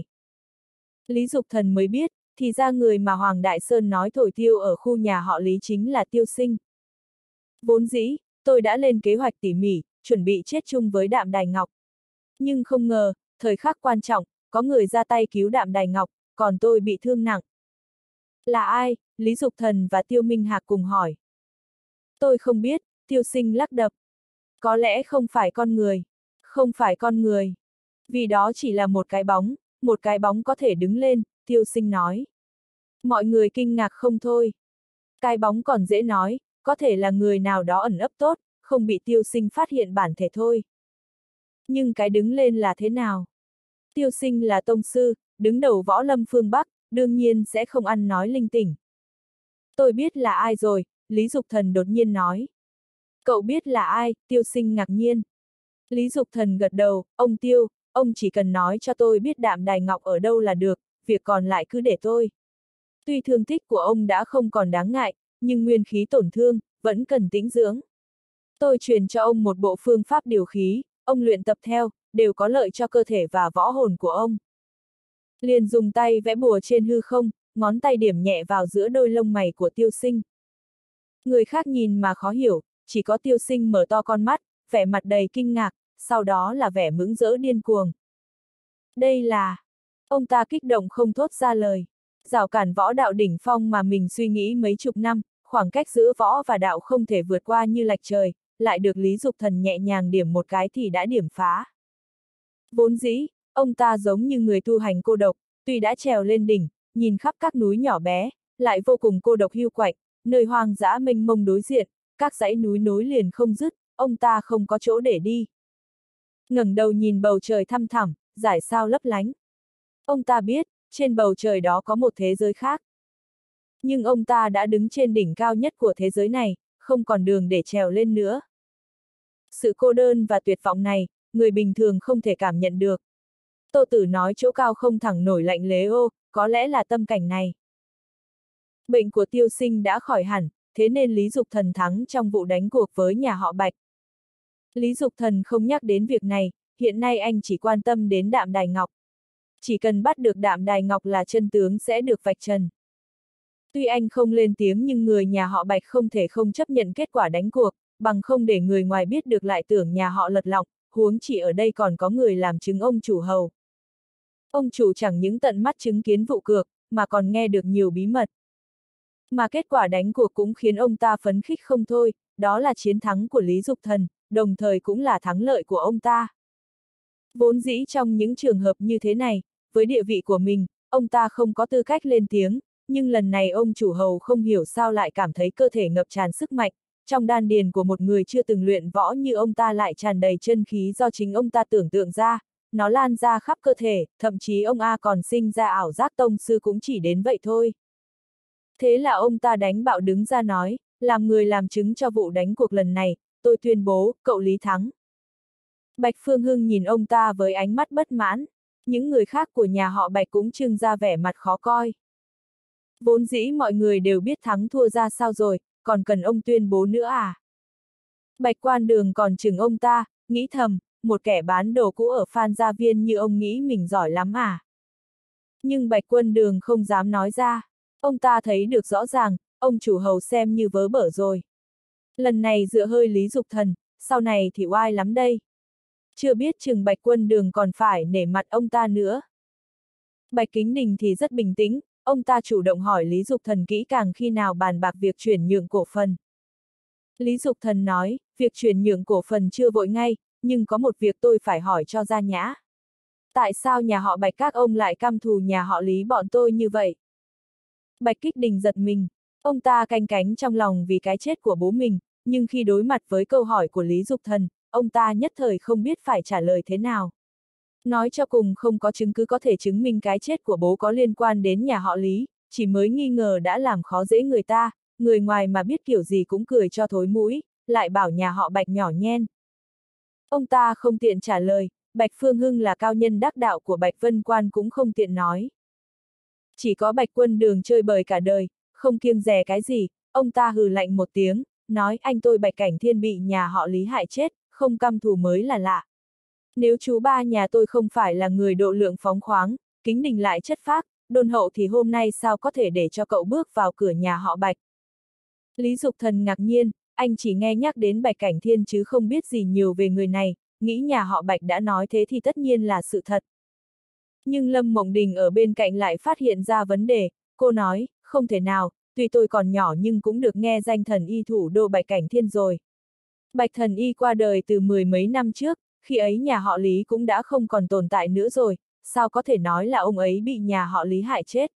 Lý Dục Thần mới biết, thì ra người mà Hoàng Đại Sơn nói thổi tiêu ở khu nhà họ Lý chính là Tiêu Sinh. Vốn dĩ, tôi đã lên kế hoạch tỉ mỉ, chuẩn bị chết chung với Đạm Đài Ngọc. Nhưng không ngờ, thời khắc quan trọng, có người ra tay cứu Đạm Đài Ngọc, còn tôi bị thương nặng. Là ai? Lý Dục Thần và Tiêu Minh Hạc cùng hỏi. Tôi không biết, Tiêu Sinh lắc đầu. Có lẽ không phải con người. Không phải con người. Vì đó chỉ là một cái bóng, một cái bóng có thể đứng lên, Tiêu Sinh nói. Mọi người kinh ngạc không thôi. Cái bóng còn dễ nói, có thể là người nào đó ẩn ấp tốt, không bị Tiêu Sinh phát hiện bản thể thôi. Nhưng cái đứng lên là thế nào? Tiêu Sinh là tông sư, đứng đầu võ lâm phương Bắc, đương nhiên sẽ không ăn nói linh tinh. Tôi biết là ai rồi, Lý Dục Thần đột nhiên nói. Cậu biết là ai? Tiêu Sinh ngạc nhiên. Lý Dục Thần gật đầu, ông Tiêu, ông chỉ cần nói cho tôi biết Đạm Đài Ngọc ở đâu là được, việc còn lại cứ để tôi. Tuy thương tích của ông đã không còn đáng ngại, nhưng nguyên khí tổn thương, vẫn cần tĩnh dưỡng. Tôi truyền cho ông một bộ phương pháp điều khí, ông luyện tập theo, đều có lợi cho cơ thể và võ hồn của ông. Liền dùng tay vẽ bùa trên hư không, ngón tay điểm nhẹ vào giữa đôi lông mày của Tiêu Sinh. Người khác nhìn mà khó hiểu, chỉ có Tiêu Sinh mở to con mắt, vẻ mặt đầy kinh ngạc, sau đó là vẻ mững rỡ điên cuồng. Đây là... Ông ta kích động không thốt ra lời. Rào cản võ đạo đỉnh phong mà mình suy nghĩ mấy chục năm, khoảng cách giữa võ và đạo không thể vượt qua như lạch trời, lại được Lý Dục Thần nhẹ nhàng điểm một cái thì đã điểm phá. Vốn dĩ, ông ta giống như người tu hành cô độc, tuy đã trèo lên đỉnh, nhìn khắp các núi nhỏ bé, lại vô cùng cô độc hiu quạnh, nơi hoang dã mênh mông đối diện, các dãy núi nối liền không dứt, ông ta không có chỗ để đi. Ngẩng đầu nhìn bầu trời thăm thẳm, dải sao lấp lánh. Ông ta biết, trên bầu trời đó có một thế giới khác. Nhưng ông ta đã đứng trên đỉnh cao nhất của thế giới này, không còn đường để trèo lên nữa. Sự cô đơn và tuyệt vọng này, người bình thường không thể cảm nhận được. Tô Tử nói chỗ cao không thẳng nổi lạnh lế ô, có lẽ là tâm cảnh này. Bệnh của Tiêu Sinh đã khỏi hẳn, thế nên Lý Dục Thần thắng trong vụ đánh cuộc với nhà họ Bạch. Lý Dục Thần không nhắc đến việc này, hiện nay anh chỉ quan tâm đến Đạm Đài Ngọc. Chỉ cần bắt được Đạm Đài Ngọc là chân tướng sẽ được vạch trần. Tuy anh không lên tiếng nhưng người nhà họ Bạch không thể không chấp nhận kết quả đánh cuộc, bằng không để người ngoài biết được lại tưởng nhà họ lật lọng, huống chỉ ở đây còn có người làm chứng ông chủ hầu. Ông chủ chẳng những tận mắt chứng kiến vụ cược, mà còn nghe được nhiều bí mật. Mà kết quả đánh cuộc cũng khiến ông ta phấn khích không thôi, đó là chiến thắng của Lý Dục Thần, đồng thời cũng là thắng lợi của ông ta. Vốn dĩ trong những trường hợp như thế này, với địa vị của mình, ông ta không có tư cách lên tiếng, nhưng lần này ông chủ hầu không hiểu sao lại cảm thấy cơ thể ngập tràn sức mạnh, trong đan điền của một người chưa từng luyện võ như ông ta lại tràn đầy chân khí do chính ông ta tưởng tượng ra, nó lan ra khắp cơ thể, thậm chí ông A còn sinh ra ảo giác tông sư cũng chỉ đến vậy thôi. Thế là ông ta đánh bạo đứng ra nói, làm người làm chứng cho vụ đánh cuộc lần này, tôi tuyên bố, cậu Lý thắng. Bạch Phương Hưng nhìn ông ta với ánh mắt bất mãn, những người khác của nhà họ Bạch cũng trưng ra vẻ mặt khó coi. Vốn dĩ mọi người đều biết thắng thua ra sao rồi, còn cần ông tuyên bố nữa à? Bạch Quan Đường còn chừng ông ta, nghĩ thầm, một kẻ bán đồ cũ ở Phan Gia Viên như ông nghĩ mình giỏi lắm à? Nhưng Bạch Quân Đường không dám nói ra, ông ta thấy được rõ ràng, ông chủ hầu xem như vớ bở rồi. Lần này dựa hơi Lý Dục Thần, sau này thì oai lắm đây. Chưa biết chừng Bạch Quân Đường còn phải nể mặt ông ta nữa. Bạch Kính Đình thì rất bình tĩnh, ông ta chủ động hỏi Lý Dục Thần kỹ càng khi nào bàn bạc việc chuyển nhượng cổ phần. Lý Dục Thần nói, việc chuyển nhượng cổ phần chưa vội ngay, nhưng có một việc tôi phải hỏi cho ra nhã. Tại sao nhà họ Bạch các ông lại căm thù nhà họ Lý bọn tôi như vậy? Bạch Kích Đình giật mình, ông ta canh cánh trong lòng vì cái chết của bố mình, nhưng khi đối mặt với câu hỏi của Lý Dục Thần, ông ta nhất thời không biết phải trả lời thế nào. Nói cho cùng không có chứng cứ có thể chứng minh cái chết của bố có liên quan đến nhà họ Lý, chỉ mới nghi ngờ đã làm khó dễ người ta, người ngoài mà biết kiểu gì cũng cười cho thối mũi, lại bảo nhà họ Bạch nhỏ nhen. Ông ta không tiện trả lời, Bạch Phương Hưng là cao nhân đắc đạo của Bạch Vân Quan cũng không tiện nói. Chỉ có Bạch Quân Đường chơi bời cả đời, không kiêng dè cái gì, ông ta hừ lạnh một tiếng, nói anh tôi Bạch Cảnh Thiên bị nhà họ Lý hại chết, không căm thù mới là lạ. Nếu chú ba nhà tôi không phải là người độ lượng phóng khoáng, Kính Đình lại chất phác, đôn hậu thì hôm nay sao có thể để cho cậu bước vào cửa nhà họ Bạch. Lý Dục Thần ngạc nhiên, anh chỉ nghe nhắc đến Bạch Cảnh Thiên chứ không biết gì nhiều về người này, nghĩ nhà họ Bạch đã nói thế thì tất nhiên là sự thật. Nhưng Lâm Mộng Đình ở bên cạnh lại phát hiện ra vấn đề, cô nói, không thể nào, tuy tôi còn nhỏ nhưng cũng được nghe danh thần y thủ đô Bạch Cảnh Thiên rồi. Bạch thần y qua đời từ mười mấy năm trước, khi ấy nhà họ Lý cũng đã không còn tồn tại nữa rồi, sao có thể nói là ông ấy bị nhà họ Lý hại chết.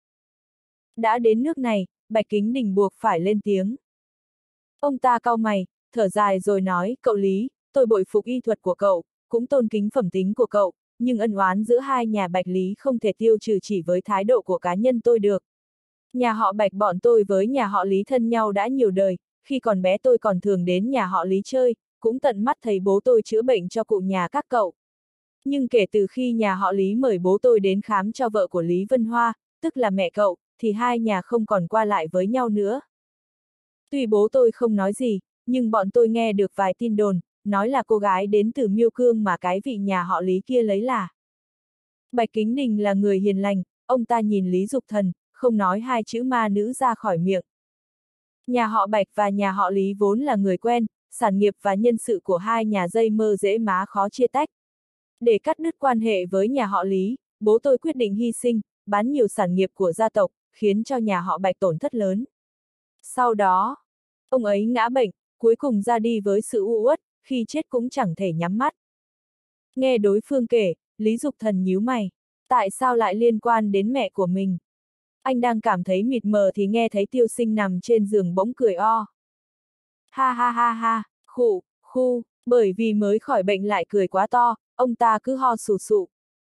Đã đến nước này, Bạch Kính Đình buộc phải lên tiếng. Ông ta cau mày, thở dài rồi nói, cậu Lý, tôi bội phục y thuật của cậu, cũng tôn kính phẩm tính của cậu, nhưng ân oán giữa hai nhà Bạch Lý không thể tiêu trừ chỉ với thái độ của cá nhân tôi được. Nhà họ Bạch bọn tôi với nhà họ Lý thân nhau đã nhiều đời, khi còn bé tôi còn thường đến nhà họ Lý chơi, cũng tận mắt thấy bố tôi chữa bệnh cho cụ nhà các cậu. Nhưng kể từ khi nhà họ Lý mời bố tôi đến khám cho vợ của Lý Vân Hoa, tức là mẹ cậu, thì hai nhà không còn qua lại với nhau nữa. Tuy bố tôi không nói gì, nhưng bọn tôi nghe được vài tin đồn, nói là cô gái đến từ Miêu Cương mà cái vị nhà họ Lý kia lấy là. Bạch Kính Đình là người hiền lành, ông ta nhìn Lý Dục Thần, không nói hai chữ ma nữ ra khỏi miệng. Nhà họ Bạch và nhà họ Lý vốn là người quen, sản nghiệp và nhân sự của hai nhà dây mơ dễ má khó chia tách. Để cắt đứt quan hệ với nhà họ Lý, bố tôi quyết định hy sinh, bán nhiều sản nghiệp của gia tộc, khiến cho nhà họ Bạch tổn thất lớn. Sau đó, ông ấy ngã bệnh, cuối cùng ra đi với sự u uất, khi chết cũng chẳng thể nhắm mắt. Nghe đối phương kể, Lý Dục Thần nhíu mày. Tại sao lại liên quan đến mẹ của mình? Anh đang cảm thấy mịt mờ thì nghe thấy Tiêu Sinh nằm trên giường bỗng cười o. Ha ha ha ha, khụ, khu, bởi vì mới khỏi bệnh lại cười quá to, ông ta cứ ho sù sụ.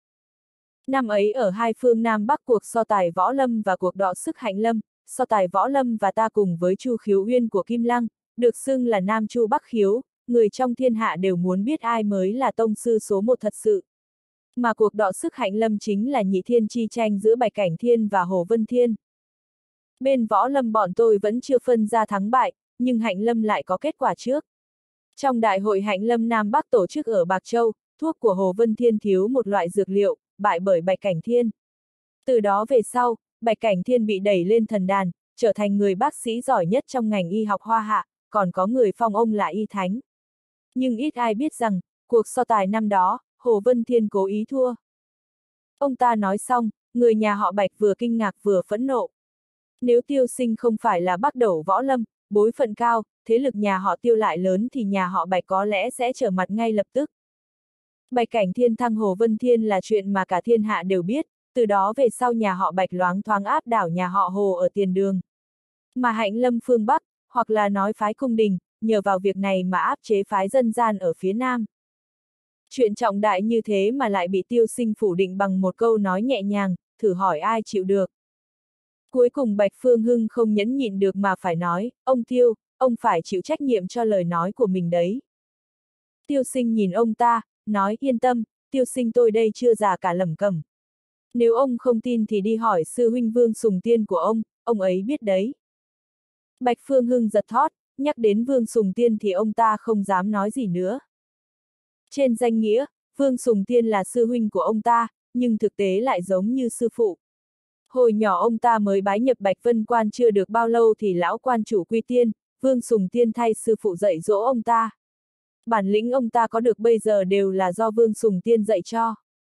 Năm ấy ở hai phương Nam Bắc cuộc so tài võ lâm và cuộc đọ sức hạnh lâm, so tài võ lâm và ta cùng với Chu Khiếu Uyên của Kim Lăng, được xưng là Nam Chu Bắc Khiếu, người trong thiên hạ đều muốn biết ai mới là tông sư số một thật sự. Mà cuộc đọ sức hạnh lâm chính là nhị thiên chi tranh giữa Bạch Cảnh Thiên và Hồ Vân Thiên. Bên võ lâm bọn tôi vẫn chưa phân ra thắng bại, nhưng hạnh lâm lại có kết quả trước. Trong đại hội hạnh lâm Nam Bắc tổ chức ở Bạc Châu, thuốc của Hồ Vân Thiên thiếu một loại dược liệu, bại bởi Bạch Cảnh Thiên. Từ đó về sau, Bạch Cảnh Thiên bị đẩy lên thần đàn, trở thành người bác sĩ giỏi nhất trong ngành y học hoa hạ, còn có người phong ông là y thánh. Nhưng ít ai biết rằng, cuộc so tài năm đó, Hồ Vân Thiên cố ý thua. Ông ta nói xong, người nhà họ Bạch vừa kinh ngạc vừa phẫn nộ. Nếu Tiêu Sinh không phải là bắc đẩu võ lâm, bối phận cao, thế lực nhà họ Tiêu lại lớn thì nhà họ Bạch có lẽ sẽ trở mặt ngay lập tức. Bạch Cảnh Thiên thăng Hồ Vân Thiên là chuyện mà cả thiên hạ đều biết, từ đó về sau nhà họ Bạch loáng thoáng áp đảo nhà họ Hồ ở tiền đường. Mà hạnh lâm phương Bắc, hoặc là nói phái cung đình, nhờ vào việc này mà áp chế phái dân gian ở phía Nam. Chuyện trọng đại như thế mà lại bị Tiêu Sinh phủ định bằng một câu nói nhẹ nhàng, thử hỏi ai chịu được. Cuối cùng Bạch Phương Hưng không nhẫn nhịn được mà phải nói, ông Tiêu, ông phải chịu trách nhiệm cho lời nói của mình đấy. Tiêu Sinh nhìn ông ta, nói yên tâm, Tiêu Sinh tôi đây chưa già cả lẩm cẩm. Nếu ông không tin thì đi hỏi sư huynh Vương Sùng Tiên của ông, ông ấy biết đấy. Bạch Phương Hưng giật thót, nhắc đến Vương Sùng Tiên thì ông ta không dám nói gì nữa. Trên danh nghĩa, Vương Sùng Tiên là sư huynh của ông ta, nhưng thực tế lại giống như sư phụ. Hồi nhỏ ông ta mới bái nhập Bạch Vân Quan chưa được bao lâu thì lão quan chủ quy tiên, Vương Sùng Tiên thay sư phụ dạy dỗ ông ta. Bản lĩnh ông ta có được bây giờ đều là do Vương Sùng Tiên dạy cho.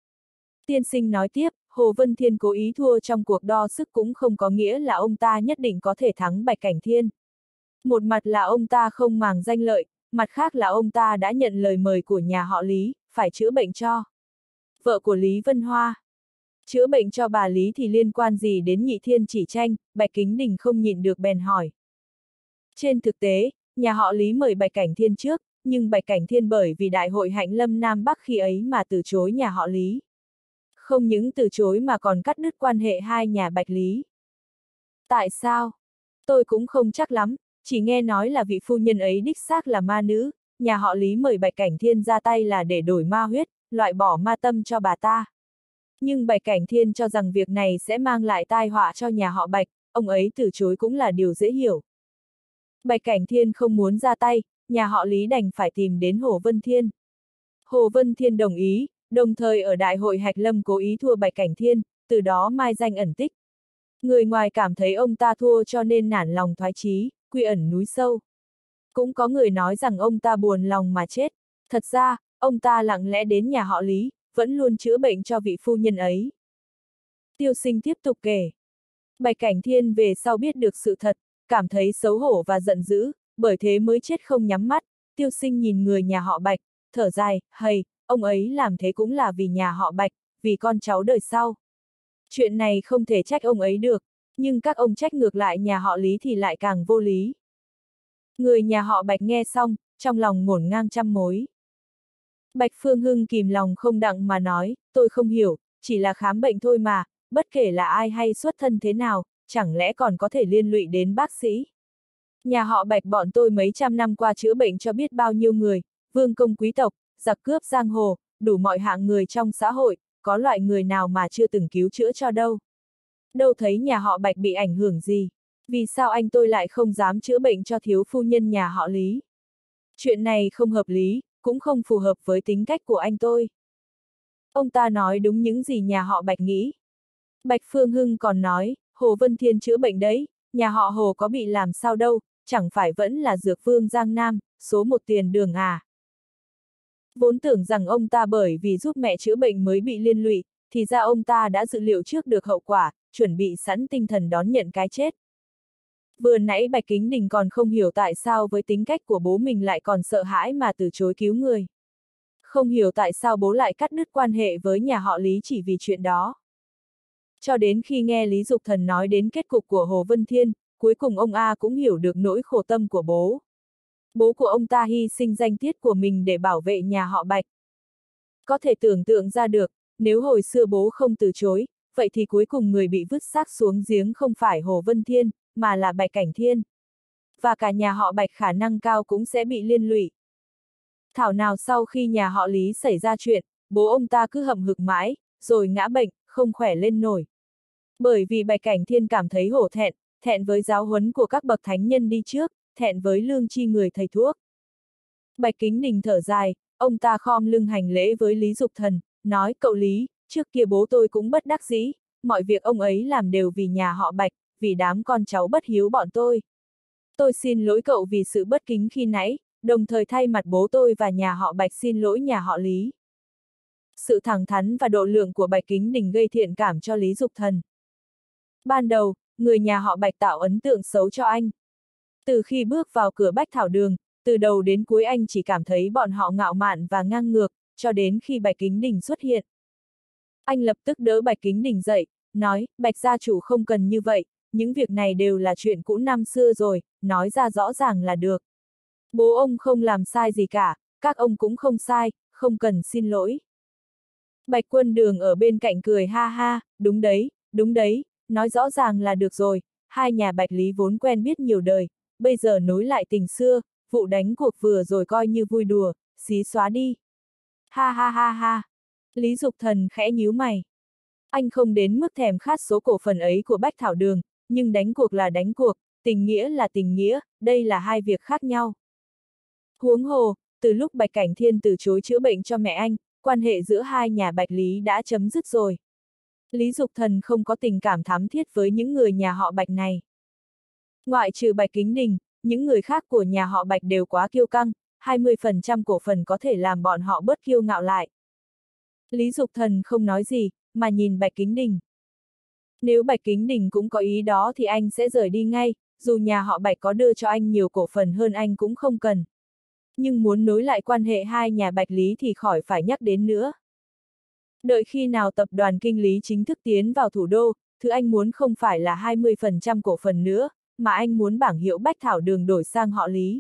Tiên sinh nói tiếp, Hồ Vân Thiên cố ý thua trong cuộc đo sức cũng không có nghĩa là ông ta nhất định có thể thắng Bạch Cảnh Thiên. Một mặt là ông ta không màng danh lợi, mặt khác là ông ta đã nhận lời mời của nhà họ Lý, phải chữa bệnh cho vợ của Lý Vân Hoa. Chữa bệnh cho bà Lý thì liên quan gì đến nhị thiên chỉ tranh, Bạch Kính Đình không nhịn được bèn hỏi. Trên thực tế, nhà họ Lý mời Bạch Cảnh Thiên trước, nhưng Bạch Cảnh Thiên bởi vì đại hội hạnh lâm Nam Bắc khi ấy mà từ chối nhà họ Lý. Không những từ chối mà còn cắt đứt quan hệ hai nhà Bạch Lý. Tại sao? Tôi cũng không chắc lắm, chỉ nghe nói là vị phu nhân ấy đích xác là ma nữ, nhà họ Lý mời Bạch Cảnh Thiên ra tay là để đổi ma huyết, loại bỏ ma tâm cho bà ta. Nhưng Bạch Cảnh Thiên cho rằng việc này sẽ mang lại tai họa cho nhà họ Bạch, ông ấy từ chối cũng là điều dễ hiểu. Bạch Cảnh Thiên không muốn ra tay, nhà họ Lý đành phải tìm đến Hồ Vân Thiên. Hồ Vân Thiên đồng ý, đồng thời ở đại hội hạch lâm cố ý thua Bạch Cảnh Thiên, từ đó mai danh ẩn tích. Người ngoài cảm thấy ông ta thua cho nên nản lòng thoái chí, quy ẩn núi sâu. Cũng có người nói rằng ông ta buồn lòng mà chết. Thật ra, ông ta lặng lẽ đến nhà họ Lý, vẫn luôn chữa bệnh cho vị phu nhân ấy. Tiêu Sinh tiếp tục kể. Bạch Cảnh Thiên về sau biết được sự thật, cảm thấy xấu hổ và giận dữ, bởi thế mới chết không nhắm mắt. Tiêu Sinh nhìn người nhà họ Bạch, thở dài, hầy, ông ấy làm thế cũng là vì nhà họ Bạch, vì con cháu đời sau. Chuyện này không thể trách ông ấy được, nhưng các ông trách ngược lại nhà họ Lý thì lại càng vô lý. Người nhà họ Bạch nghe xong, trong lòng ngổn ngang trăm mối. Bạch Phương Hưng kìm lòng không đặng mà nói, tôi không hiểu, chỉ là khám bệnh thôi mà, bất kể là ai hay xuất thân thế nào, chẳng lẽ còn có thể liên lụy đến bác sĩ. Nhà họ Bạch bọn tôi mấy trăm năm qua chữa bệnh cho biết bao nhiêu người, vương công quý tộc, giặc cướp giang hồ, đủ mọi hạng người trong xã hội, có loại người nào mà chưa từng cứu chữa cho đâu. Đâu thấy nhà họ Bạch bị ảnh hưởng gì, vì sao anh tôi lại không dám chữa bệnh cho thiếu phu nhân nhà họ Lý. Chuyện này không hợp lý, cũng không phù hợp với tính cách của anh tôi. Ông ta nói đúng những gì nhà họ Bạch nghĩ. Bạch Phương Hưng còn nói, Hồ Vân Thiên chữa bệnh đấy, nhà họ Hồ có bị làm sao đâu, chẳng phải vẫn là dược vương Giang Nam, số một tiền đường à. Vốn tưởng rằng ông ta bởi vì giúp mẹ chữa bệnh mới bị liên lụy, thì ra ông ta đã dự liệu trước được hậu quả, chuẩn bị sẵn tinh thần đón nhận cái chết. Vừa nãy Bạch Kính Đình còn không hiểu tại sao với tính cách của bố mình lại còn sợ hãi mà từ chối cứu người. Không hiểu tại sao bố lại cắt đứt quan hệ với nhà họ Lý chỉ vì chuyện đó. Cho đến khi nghe Lý Dục Thần nói đến kết cục của Hồ Vân Thiên, cuối cùng ông A cũng hiểu được nỗi khổ tâm của bố. Bố của ông ta hy sinh danh tiết của mình để bảo vệ nhà họ Bạch. Có thể tưởng tượng ra được, nếu hồi xưa bố không từ chối, vậy thì cuối cùng người bị vứt xác xuống giếng không phải Hồ Vân Thiên, mà là Bạch Cảnh Thiên. Và cả nhà họ Bạch khả năng cao cũng sẽ bị liên lụy. Thảo nào sau khi nhà họ Lý xảy ra chuyện, bố ông ta cứ hậm hực mãi, rồi ngã bệnh, không khỏe lên nổi. Bởi vì Bạch Cảnh Thiên cảm thấy hổ thẹn, thẹn với giáo huấn của các bậc thánh nhân đi trước, thẹn với lương tri người thầy thuốc. Bạch Kính Đình thở dài, ông ta khom lưng hành lễ với Lý Dục Thần, nói: cậu Lý, trước kia bố tôi cũng bất đắc dĩ, mọi việc ông ấy làm đều vì nhà họ Bạch, vì đám con cháu bất hiếu bọn tôi. Tôi xin lỗi cậu vì sự bất kính khi nãy, đồng thời thay mặt bố tôi và nhà họ Bạch xin lỗi nhà họ Lý. Sự thẳng thắn và độ lượng của Bạch Kính Đình gây thiện cảm cho Lý Dục Thần. Ban đầu, người nhà họ Bạch tạo ấn tượng xấu cho anh. Từ khi bước vào cửa Bách Thảo Đường, từ đầu đến cuối anh chỉ cảm thấy bọn họ ngạo mạn và ngang ngược, cho đến khi Bạch Kính Đình xuất hiện. Anh lập tức đỡ Bạch Kính Đình dậy, nói: Bạch gia chủ không cần như vậy, những việc này đều là chuyện cũ năm xưa rồi, nói ra rõ ràng là được. Bố ông không làm sai gì cả, các ông cũng không sai, không cần xin lỗi. Bạch Quân Đường ở bên cạnh cười ha ha, đúng đấy, đúng đấy, nói rõ ràng là được rồi, hai nhà Bạch Lý vốn quen biết nhiều đời, bây giờ nối lại tình xưa, vụ đánh cuộc vừa rồi coi như vui đùa, xí xóa đi. Ha ha ha ha. Lý Dục Thần khẽ nhíu mày. Anh không đến mức thèm khát số cổ phần ấy của Bách Thảo Đường, nhưng đánh cuộc là đánh cuộc, tình nghĩa là tình nghĩa, đây là hai việc khác nhau. Huống hồ, từ lúc Bạch Cảnh Thiên từ chối chữa bệnh cho mẹ anh, quan hệ giữa hai nhà Bạch Lý đã chấm dứt rồi. Lý Dục Thần không có tình cảm thắm thiết với những người nhà họ Bạch này. Ngoại trừ Bạch Kính Đình, những người khác của nhà họ Bạch đều quá kiêu căng, hai mươi phần trăm cổ phần có thể làm bọn họ bớt kiêu ngạo lại. Lý Dục Thần không nói gì, mà nhìn Bạch Kính Đình. Nếu Bạch Kính Đình cũng có ý đó thì anh sẽ rời đi ngay, dù nhà họ Bạch có đưa cho anh nhiều cổ phần hơn anh cũng không cần. Nhưng muốn nối lại quan hệ hai nhà Bạch Lý thì khỏi phải nhắc đến nữa. Đợi khi nào tập đoàn Kinh Lý chính thức tiến vào thủ đô, thứ anh muốn không phải là hai mươi phần trăm cổ phần nữa, mà anh muốn bảng hiệu Bách Thảo Đường đổi sang họ Lý.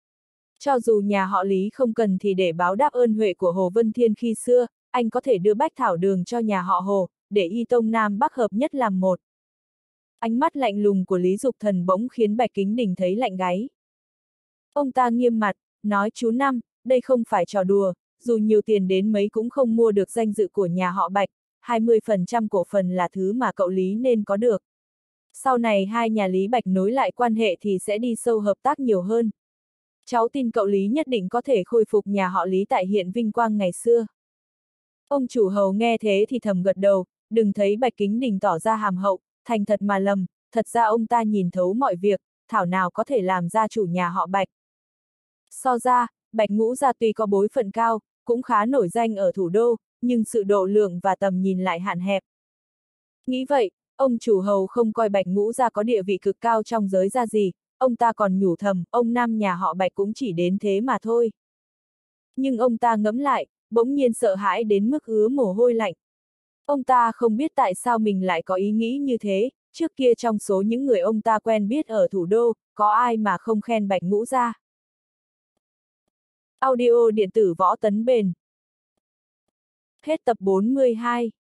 Cho dù nhà họ Lý không cần thì để báo đáp ơn huệ của Hồ Vân Thiên khi xưa, anh có thể đưa Bách Thảo Đường cho nhà họ Hồ, để y tông Nam Bắc hợp nhất làm một. Ánh mắt lạnh lùng của Lý Dục Thần bỗng khiến Bạch Kính Đình thấy lạnh gáy. Ông ta nghiêm mặt, nói: chú Năm, đây không phải trò đùa, dù nhiều tiền đến mấy cũng không mua được danh dự của nhà họ Bạch, hai mươi phần trăm cổ phần là thứ mà cậu Lý nên có được. Sau này hai nhà Lý Bạch nối lại quan hệ thì sẽ đi sâu hợp tác nhiều hơn. Cháu tin cậu Lý nhất định có thể khôi phục nhà họ Lý tại hiện vinh quang ngày xưa. Ông chủ hầu nghe thế thì thầm gật đầu, đừng thấy Bạch Kính Đình tỏ ra hàm hậu, thành thật mà lầm, thật ra ông ta nhìn thấu mọi việc, thảo nào có thể làm gia chủ nhà họ Bạch. So ra, Bạch Ngũ gia tuy có bối phận cao, cũng khá nổi danh ở thủ đô, nhưng sự độ lượng và tầm nhìn lại hạn hẹp. Nghĩ vậy, ông chủ hầu không coi Bạch Ngũ gia có địa vị cực cao trong giới gia gì, ông ta còn nhủ thầm, ông Nam nhà họ Bạch cũng chỉ đến thế mà thôi. Nhưng ông ta ngẫm lại, bỗng nhiên sợ hãi đến mức ứa mồ hôi lạnh. Ông ta không biết tại sao mình lại có ý nghĩ như thế, trước kia trong số những người ông ta quen biết ở thủ đô, có ai mà không khen Bạch Ngũ gia. Audio điện tử Võ Tấn Bền. Hết tập bốn mươi hai.